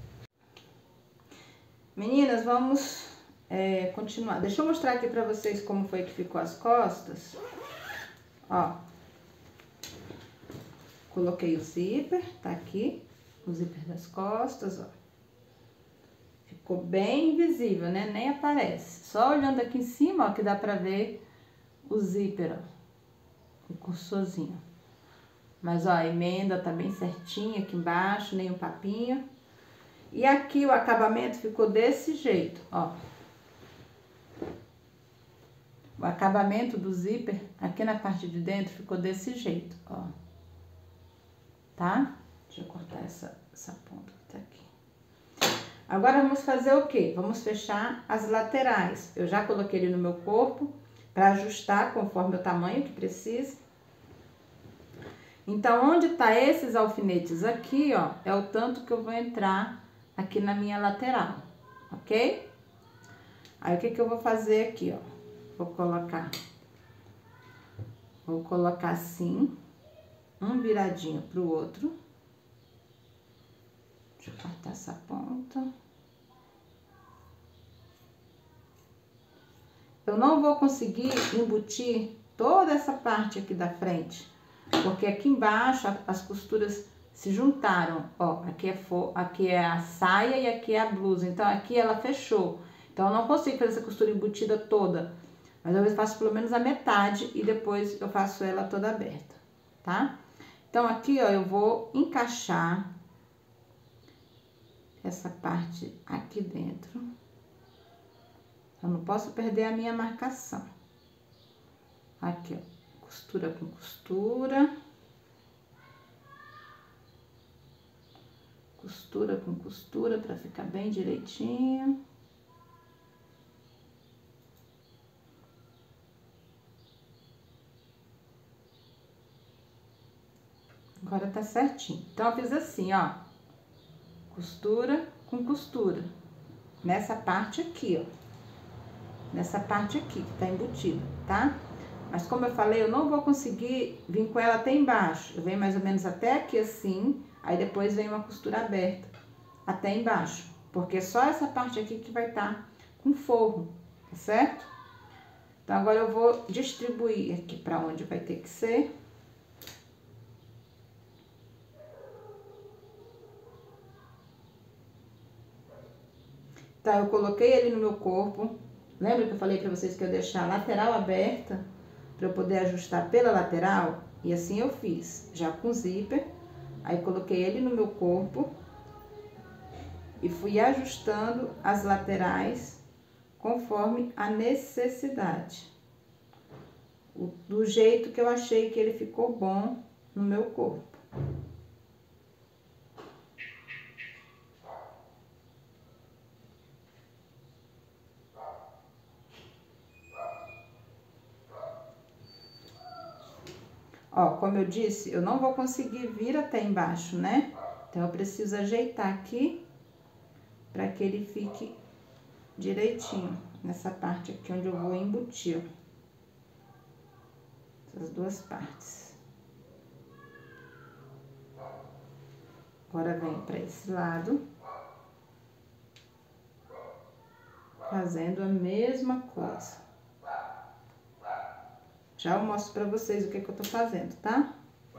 Meninas, vamos é, continuar. Deixa eu mostrar aqui pra vocês como foi que ficou as costas. Ó. Coloquei o zíper, tá aqui. O zíper das costas, ó. Ficou bem invisível, né? Nem aparece. Só olhando aqui em cima, ó, que dá pra ver o zíper, ó. O cursorzinho. Mas, ó, a emenda tá bem certinha aqui embaixo, nem um papinho. E aqui o acabamento ficou desse jeito, ó. O acabamento do zíper, aqui na parte de dentro, ficou desse jeito, ó. Tá? Deixa eu cortar essa, essa ponta que tá aqui. Agora, vamos fazer o quê? Vamos fechar as laterais. Eu já coloquei ele no meu corpo, pra ajustar conforme o tamanho que precisa. Então, onde tá esses alfinetes aqui, ó, é o tanto que eu vou entrar aqui na minha lateral, ok? Aí, o que que eu vou fazer aqui, ó? Vou colocar, vou colocar assim, um viradinho pro outro. Deixa eu cortar essa ponta. Eu não vou conseguir embutir toda essa parte aqui da frente, porque aqui embaixo as costuras se juntaram, ó, aqui é, for, aqui é a saia e aqui é a blusa, então aqui ela fechou. Então, eu não consigo fazer essa costura embutida toda, mas eu faço pelo menos a metade e depois eu faço ela toda aberta, tá? Então, aqui, ó, eu vou encaixar essa parte aqui dentro. Eu não posso perder a minha marcação. Aqui, ó, costura com costura. Costura com costura pra ficar bem direitinho. Agora tá certinho. Então, eu fiz assim, ó. Costura com costura. Nessa parte aqui, ó. Nessa parte aqui que tá embutida, tá? Mas como eu falei, eu não vou conseguir vir com ela até embaixo. Eu venho mais ou menos até aqui assim, aí depois vem uma costura aberta até embaixo. Porque é só essa parte aqui que vai estar com forro, tá certo? Então, agora eu vou distribuir aqui pra onde vai ter que ser. Tá, eu coloquei ele no meu corpo, Lembra que eu falei pra vocês que eu ia deixar a lateral aberta pra eu poder ajustar pela lateral? E assim eu fiz, já com zíper. Aí coloquei ele no meu corpo e fui ajustando as laterais conforme a necessidade. O, do jeito que eu achei que ele ficou bom no meu corpo. Ó, como eu disse, eu não vou conseguir vir até embaixo, né? Então, eu preciso ajeitar aqui para que ele fique direitinho nessa parte aqui onde eu vou embutir. Essas duas partes. Agora, vem para esse lado. Fazendo a mesma coisa. Já eu mostro pra vocês o que que eu tô fazendo, tá?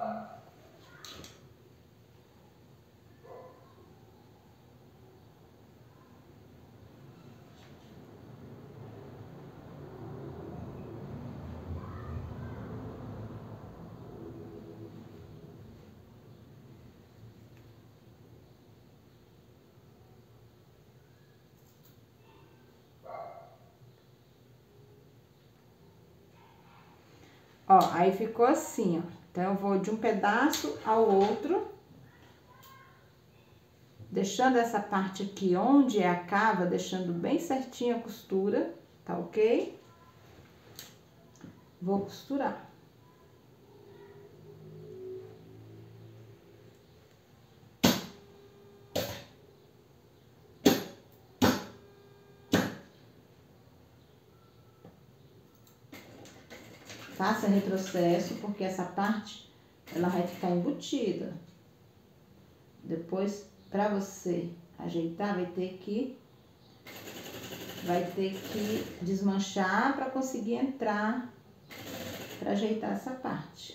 Ó, aí ficou assim, ó. Então, eu vou de um pedaço ao outro, deixando essa parte aqui onde é a cava, deixando bem certinha a costura, tá ok? Vou costurar. Faça retrocesso, porque essa parte, ela vai ficar embutida. Depois, pra você ajeitar, vai ter que, vai ter que desmanchar pra conseguir entrar, pra ajeitar essa parte.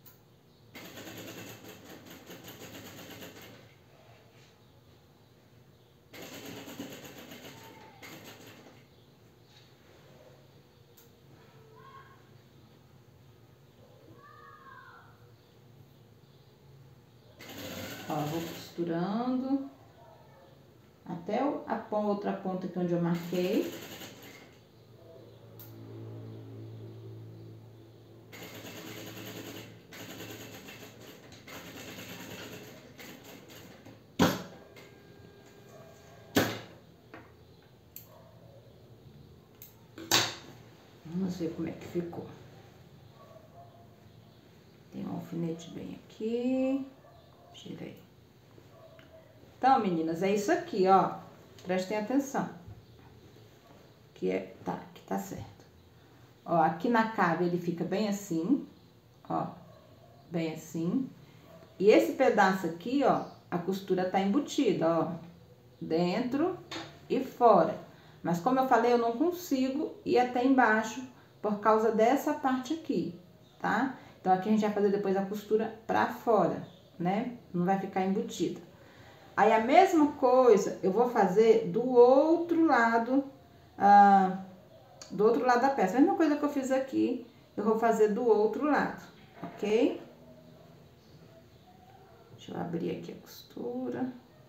Ó, vou costurando até a outra ponta aqui onde eu marquei. Vamos ver como é que ficou. Tem um alfinete bem aqui. Tirei. Então, meninas, é isso aqui, ó. Prestem atenção. Que é, tá, que tá certo. Ó, aqui na cava ele fica bem assim, ó, bem assim. E esse pedaço aqui, ó, a costura tá embutida, ó, dentro e fora. Mas como eu falei, eu não consigo ir até embaixo por causa dessa parte aqui, tá? Então, aqui a gente vai fazer depois a costura pra fora, né? Não vai ficar embutida. Aí, a mesma coisa eu vou fazer do outro lado, ah, do outro lado da peça. A mesma coisa que eu fiz aqui, eu vou fazer do outro lado, ok? Deixa eu abrir aqui a costura.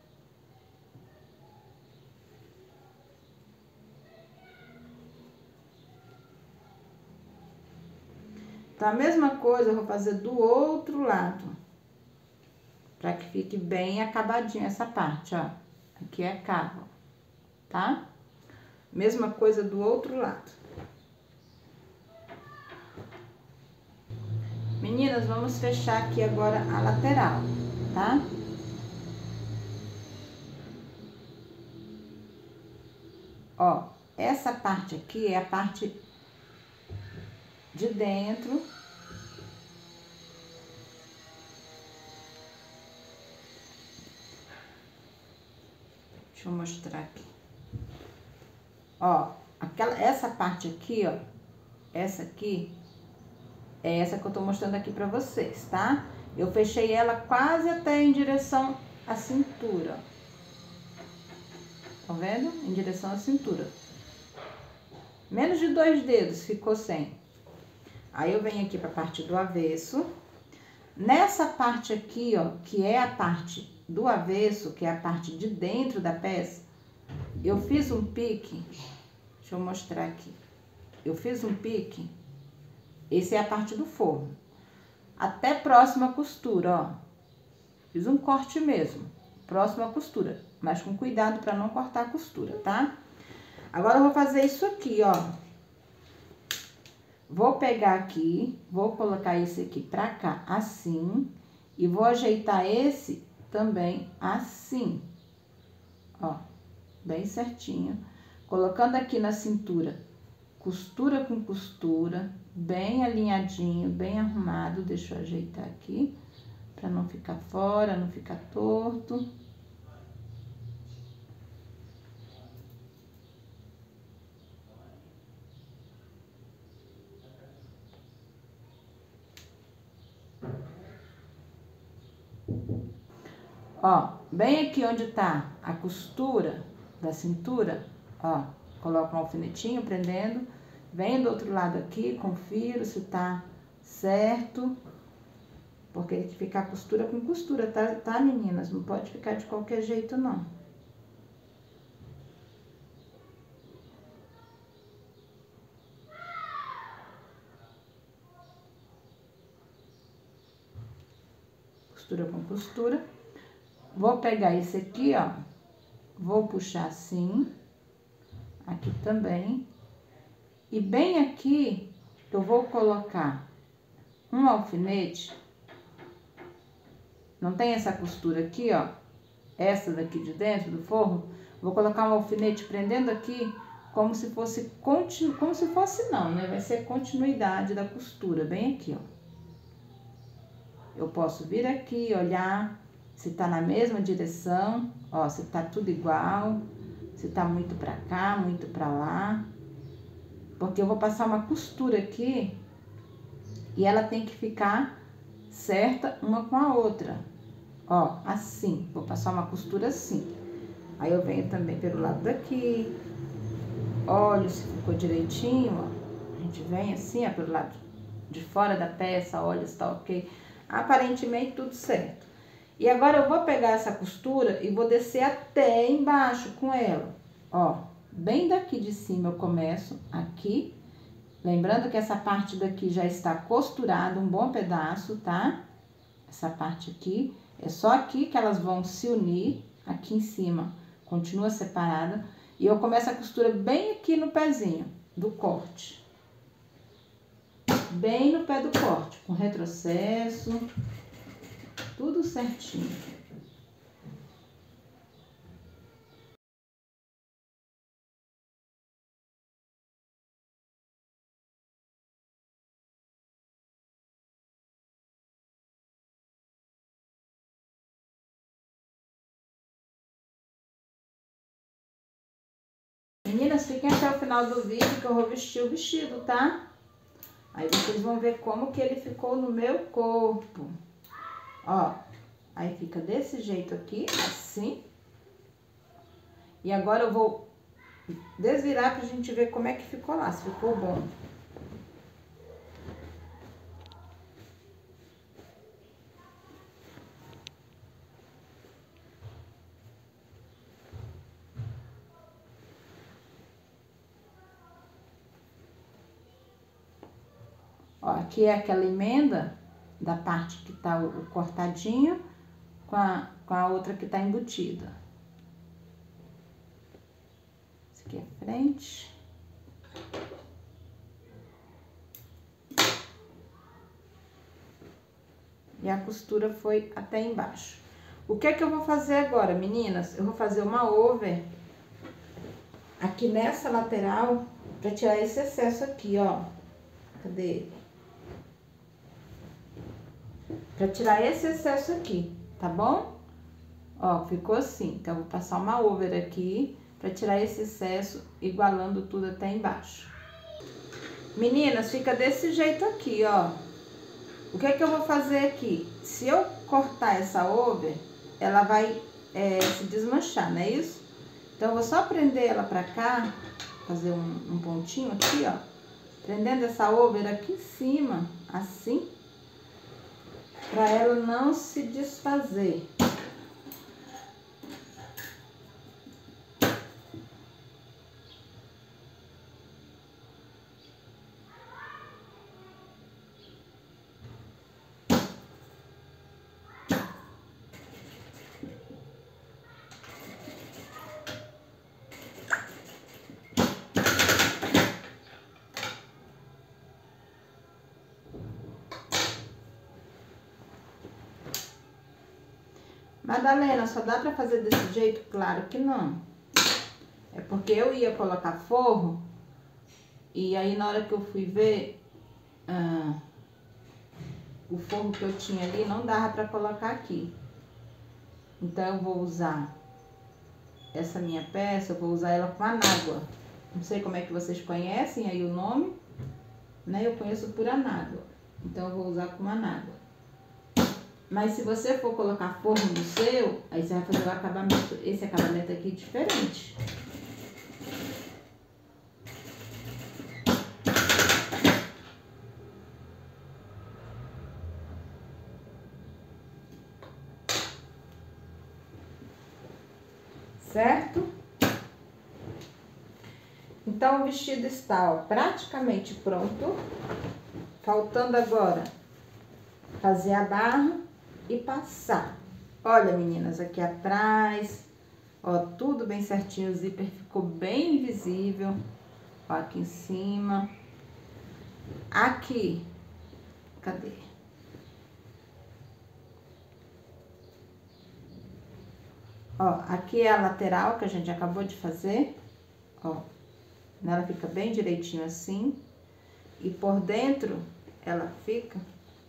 Então, a mesma coisa eu vou fazer do outro lado. Pra que fique bem acabadinha essa parte, ó. Aqui é a cava, tá? Mesma coisa do outro lado. Meninas, vamos fechar aqui agora a lateral, tá? Ó, essa parte aqui é a parte de dentro. Deixa eu mostrar aqui. Ó, aquela, essa parte aqui, ó, essa aqui, é essa que eu tô mostrando aqui pra vocês, tá? Eu fechei ela quase até em direção à cintura, ó. Tá vendo? Em direção à cintura. Menos de dois dedos ficou sem. Aí eu venho aqui pra parte do avesso. Nessa parte aqui, ó, que é a parte do avesso, que é a parte de dentro da peça, eu fiz um pique. Deixa eu mostrar aqui. Eu fiz um pique. Esse é a parte do forro. Até próxima costura, ó. Fiz um corte mesmo. Próxima costura. Mas com cuidado pra não cortar a costura, tá? Agora eu vou fazer isso aqui, ó. Vou pegar aqui, vou colocar esse aqui pra cá, assim. E vou ajeitar esse também assim. Ó, bem certinho. Colocando aqui na cintura, costura com costura, bem alinhadinho, bem arrumado. Deixa eu ajeitar aqui, pra não ficar fora, não ficar torto. Ó, bem aqui onde tá a costura da cintura, ó, coloco um alfinetinho prendendo, venho do outro lado aqui, confiro se tá certo, porque tem que ficar costura com costura, tá, tá, meninas? Não pode ficar de qualquer jeito, não. Costura com costura. Vou pegar esse aqui, ó, vou puxar assim, aqui também, e bem aqui eu vou colocar um alfinete, não tem essa costura aqui, ó, essa daqui de dentro do forro, vou colocar um alfinete prendendo aqui, como se fosse, continu, como se fosse não, né, vai ser continuidade da costura, bem aqui, ó. Eu posso vir aqui, olhar se tá na mesma direção, ó, se tá tudo igual, se tá muito pra cá, muito pra lá. Porque eu vou passar uma costura aqui e ela tem que ficar certa uma com a outra. Ó, assim, vou passar uma costura assim. Aí eu venho também pelo lado daqui, olho se ficou direitinho, ó. A gente vem assim, ó, pelo lado de fora da peça, olha se tá ok. Aparentemente tudo certo. E agora eu vou pegar essa costura e vou descer até embaixo com ela. Ó, bem daqui de cima eu começo aqui. Lembrando que essa parte daqui já está costurada um bom pedaço, tá? Essa parte aqui. É só aqui que elas vão se unir. Aqui em cima continua separada. E eu começo a costura bem aqui no pezinho do corte. Bem no pé do corte, com retrocesso. Tudo certinho. Meninas, fiquem até o final do vídeo que eu vou vestir o vestido, tá? Aí vocês vão ver como que ele ficou no meu corpo. Ó, aí fica desse jeito aqui, assim. E agora eu vou desvirar pra gente ver como é que ficou lá, se ficou bom. Ó, aqui é aquela emenda da parte que tá o, o cortadinho com a, com a outra que tá embutida. Esse aqui é frente. E a costura foi até embaixo. O que é que eu vou fazer agora, meninas? Eu vou fazer uma over aqui nessa lateral pra tirar esse excesso aqui, ó. Cadê ele? Pra tirar esse excesso aqui, tá bom? Ó, ficou assim. Então, eu vou passar uma over aqui pra tirar esse excesso, igualando tudo até embaixo. Meninas, fica desse jeito aqui, ó. O que é que eu vou fazer aqui? Se eu cortar essa over, ela vai é, se desmanchar, não é isso? Então, eu vou só prender ela pra cá fazer um, um pontinho aqui, ó. Prendendo essa over aqui em cima, assim. Pra ela não se desfazer. Madalena, só dá pra fazer desse jeito? Claro que não. É porque eu ia colocar forro. E aí na hora que eu fui ver, ah, o forro que eu tinha ali não dava pra colocar aqui. Então eu vou usar essa minha peça, eu vou usar ela com anágua. Não sei como é que vocês conhecem aí o nome, né? Eu conheço por anágua. Então eu vou usar com anágua. Mas se você for colocar forro no seu, aí você vai fazer o acabamento, esse acabamento aqui diferente. Certo? Então o vestido está, ó, praticamente pronto. Faltando agora fazer a barra e passar. Olha, meninas, aqui atrás, ó, tudo bem certinho, o zíper ficou bem visível, ó, aqui em cima. Aqui, cadê? Ó, aqui é a lateral que a gente acabou de fazer, ó, ela fica bem direitinho assim, e por dentro ela fica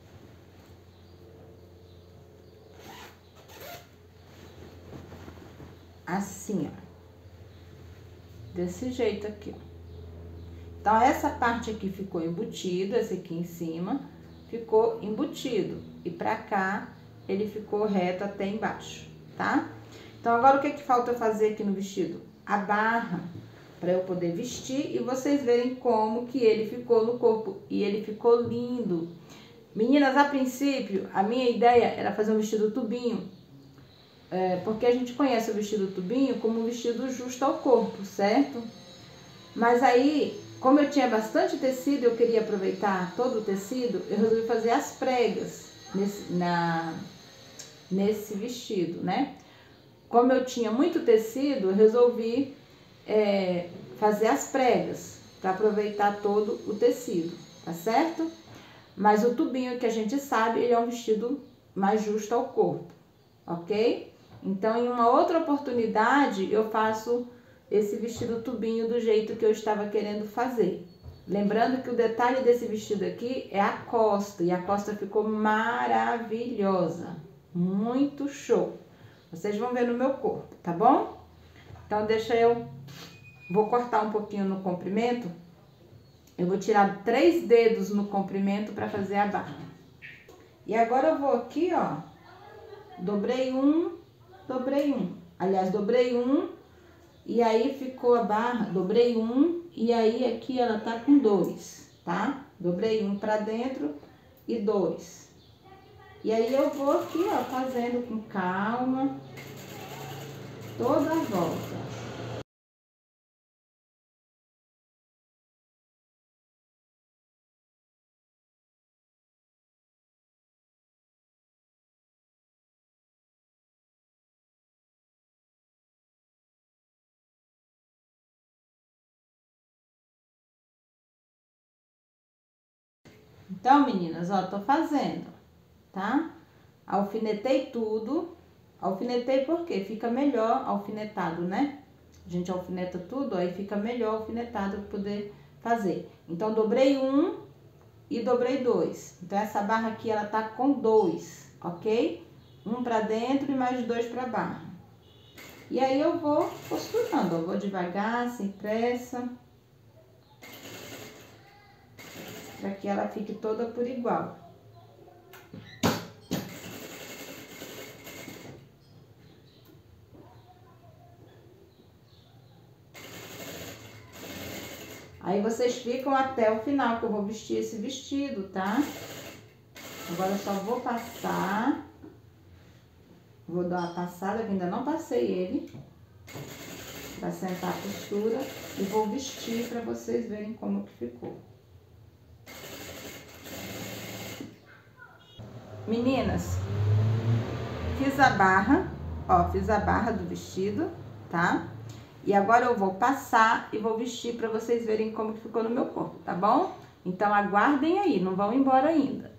assim, ó, desse jeito aqui, ó. Então, essa parte aqui ficou embutido, esse aqui em cima ficou embutido, e pra cá ele ficou reto até embaixo, tá? Então, agora o que que falta fazer aqui no vestido? A barra, pra eu poder vestir e vocês verem como que ele ficou no corpo, e ele ficou lindo. Meninas, a princípio, a minha ideia era fazer um vestido tubinho, É, porque a gente conhece o vestido tubinho como um vestido justo ao corpo, certo? Mas aí, como eu tinha bastante tecido, eu queria aproveitar todo o tecido, eu resolvi fazer as pregas nesse, na, nesse vestido, né? Como eu tinha muito tecido, eu resolvi é, fazer as pregas para aproveitar todo o tecido, tá certo? Mas o tubinho que a gente sabe, ele é um vestido mais justo ao corpo, ok? Então, em uma outra oportunidade, eu faço esse vestido tubinho do jeito que eu estava querendo fazer. Lembrando que o detalhe desse vestido aqui é a costa, e a costa ficou maravilhosa, muito show. Vocês vão ver no meu corpo, tá bom? Então, deixa eu... Vou cortar um pouquinho no comprimento. Eu vou tirar três dedos no comprimento para fazer a barra. E agora eu vou aqui, ó, dobrei um... Dobrei um, aliás, dobrei um, e aí ficou a barra, dobrei um, e aí aqui ela tá com dois, tá? Dobrei um pra dentro e dois. E aí eu vou aqui, ó, fazendo com calma, toda a volta. Então, meninas, ó, tô fazendo, tá? Alfinetei tudo. Alfinetei porque fica melhor alfinetado, né? A gente alfineta tudo, aí fica melhor alfinetado para poder fazer. Então, dobrei um e dobrei dois. Então, essa barra aqui, ela tá com dois, ok? Um pra dentro e mais dois pra barra. E aí, eu vou costurando, eu vou devagar, sem pressa, para que ela fique toda por igual. Aí vocês ficam até o final, que eu vou vestir esse vestido, tá? Agora eu só vou passar. Vou dar uma passada, que ainda não passei ele. Pra sentar a costura. E vou vestir pra vocês verem como que ficou. Meninas, fiz a barra, ó, fiz a barra do vestido, tá? E agora eu vou passar e vou vestir pra vocês verem como que ficou no meu corpo, tá bom? Então aguardem aí, não vão embora ainda.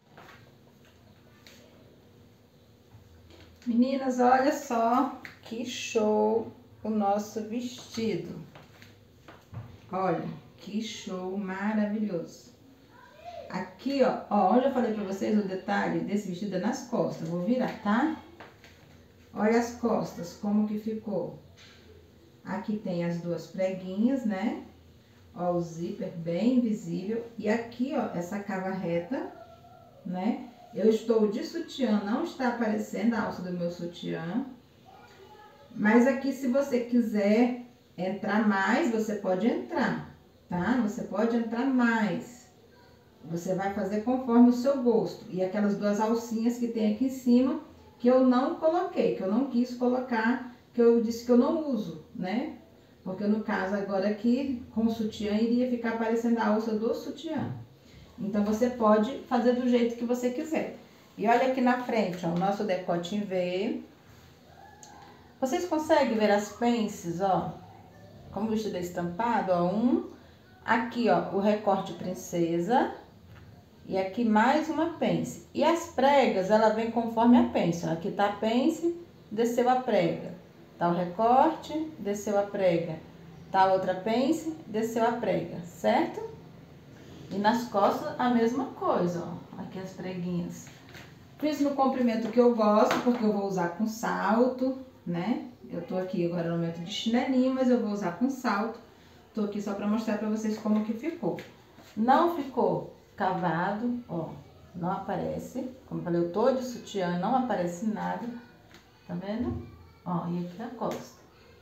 Meninas, olha só que show o nosso vestido. Olha, que show maravilhoso. Aqui, ó, ó, onde eu falei pra vocês o detalhe desse vestido é nas costas. Vou virar, tá? Olha as costas, como que ficou. Aqui tem as duas preguinhas, né? Ó, o zíper bem visível. E aqui, ó, essa cava reta, né? Eu estou de sutiã, não está aparecendo a alça do meu sutiã. Mas aqui, se você quiser entrar mais, você pode entrar, tá? Você pode entrar mais. Você vai fazer conforme o seu gosto. E aquelas duas alcinhas que tem aqui em cima, que eu não coloquei, que eu não quis colocar, que eu disse que eu não uso, né? Porque no caso agora aqui, com o sutiã, iria ficar aparecendo a alça do sutiã. Então, você pode fazer do jeito que você quiser. E olha aqui na frente, ó, o nosso decote em V. Vocês conseguem ver as pences, ó? Como o vestido é estampado, ó. Um. Aqui, ó, o recorte princesa. E aqui mais uma pence. E as pregas, ela vem conforme a pence, ó. Aqui tá a pence, desceu a prega. Tá o recorte, desceu a prega. Tá a outra pence, desceu a prega, certo? E nas costas a mesma coisa, ó. Aqui as preguinhas. Fiz no comprimento que eu gosto, porque eu vou usar com salto, né? Eu tô aqui agora no momento de chinelinho, mas eu vou usar com salto. Tô aqui só pra mostrar pra vocês como que ficou. Não ficou cavado, ó. Não aparece. Como eu falei, eu tô de sutiã, não aparece nada. Tá vendo? Ó, e aqui na costa.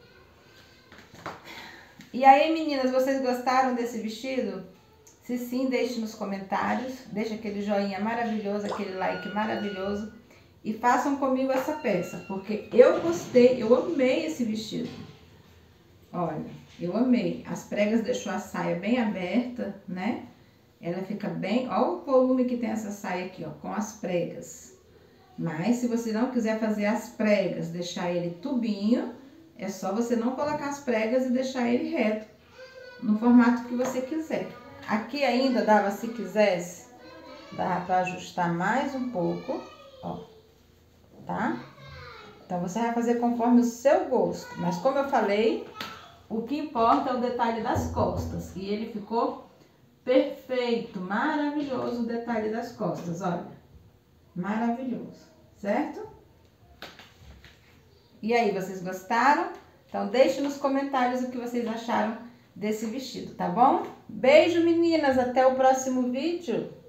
E aí, meninas, vocês gostaram desse vestido? Se sim, deixe nos comentários, deixa aquele joinha maravilhoso, aquele like maravilhoso e façam comigo essa peça, porque eu gostei, eu amei esse vestido. Olha, eu amei. As pregas deixou a saia bem aberta, né? Ela fica bem, olha o volume que tem essa saia aqui, ó, com as pregas. Mas se você não quiser fazer as pregas, deixar ele tubinho, é só você não colocar as pregas e deixar ele reto, no formato que você quiser. Aqui ainda dava, se quisesse, dava pra ajustar mais um pouco, ó, tá? Então, você vai fazer conforme o seu gosto. Mas, como eu falei, o que importa é o detalhe das costas. E ele ficou perfeito, maravilhoso o detalhe das costas, olha. Maravilhoso, certo? E aí, vocês gostaram? Então, deixe nos comentários o que vocês acharam desse vestido, tá bom? Beijo, meninas! Até o próximo vídeo!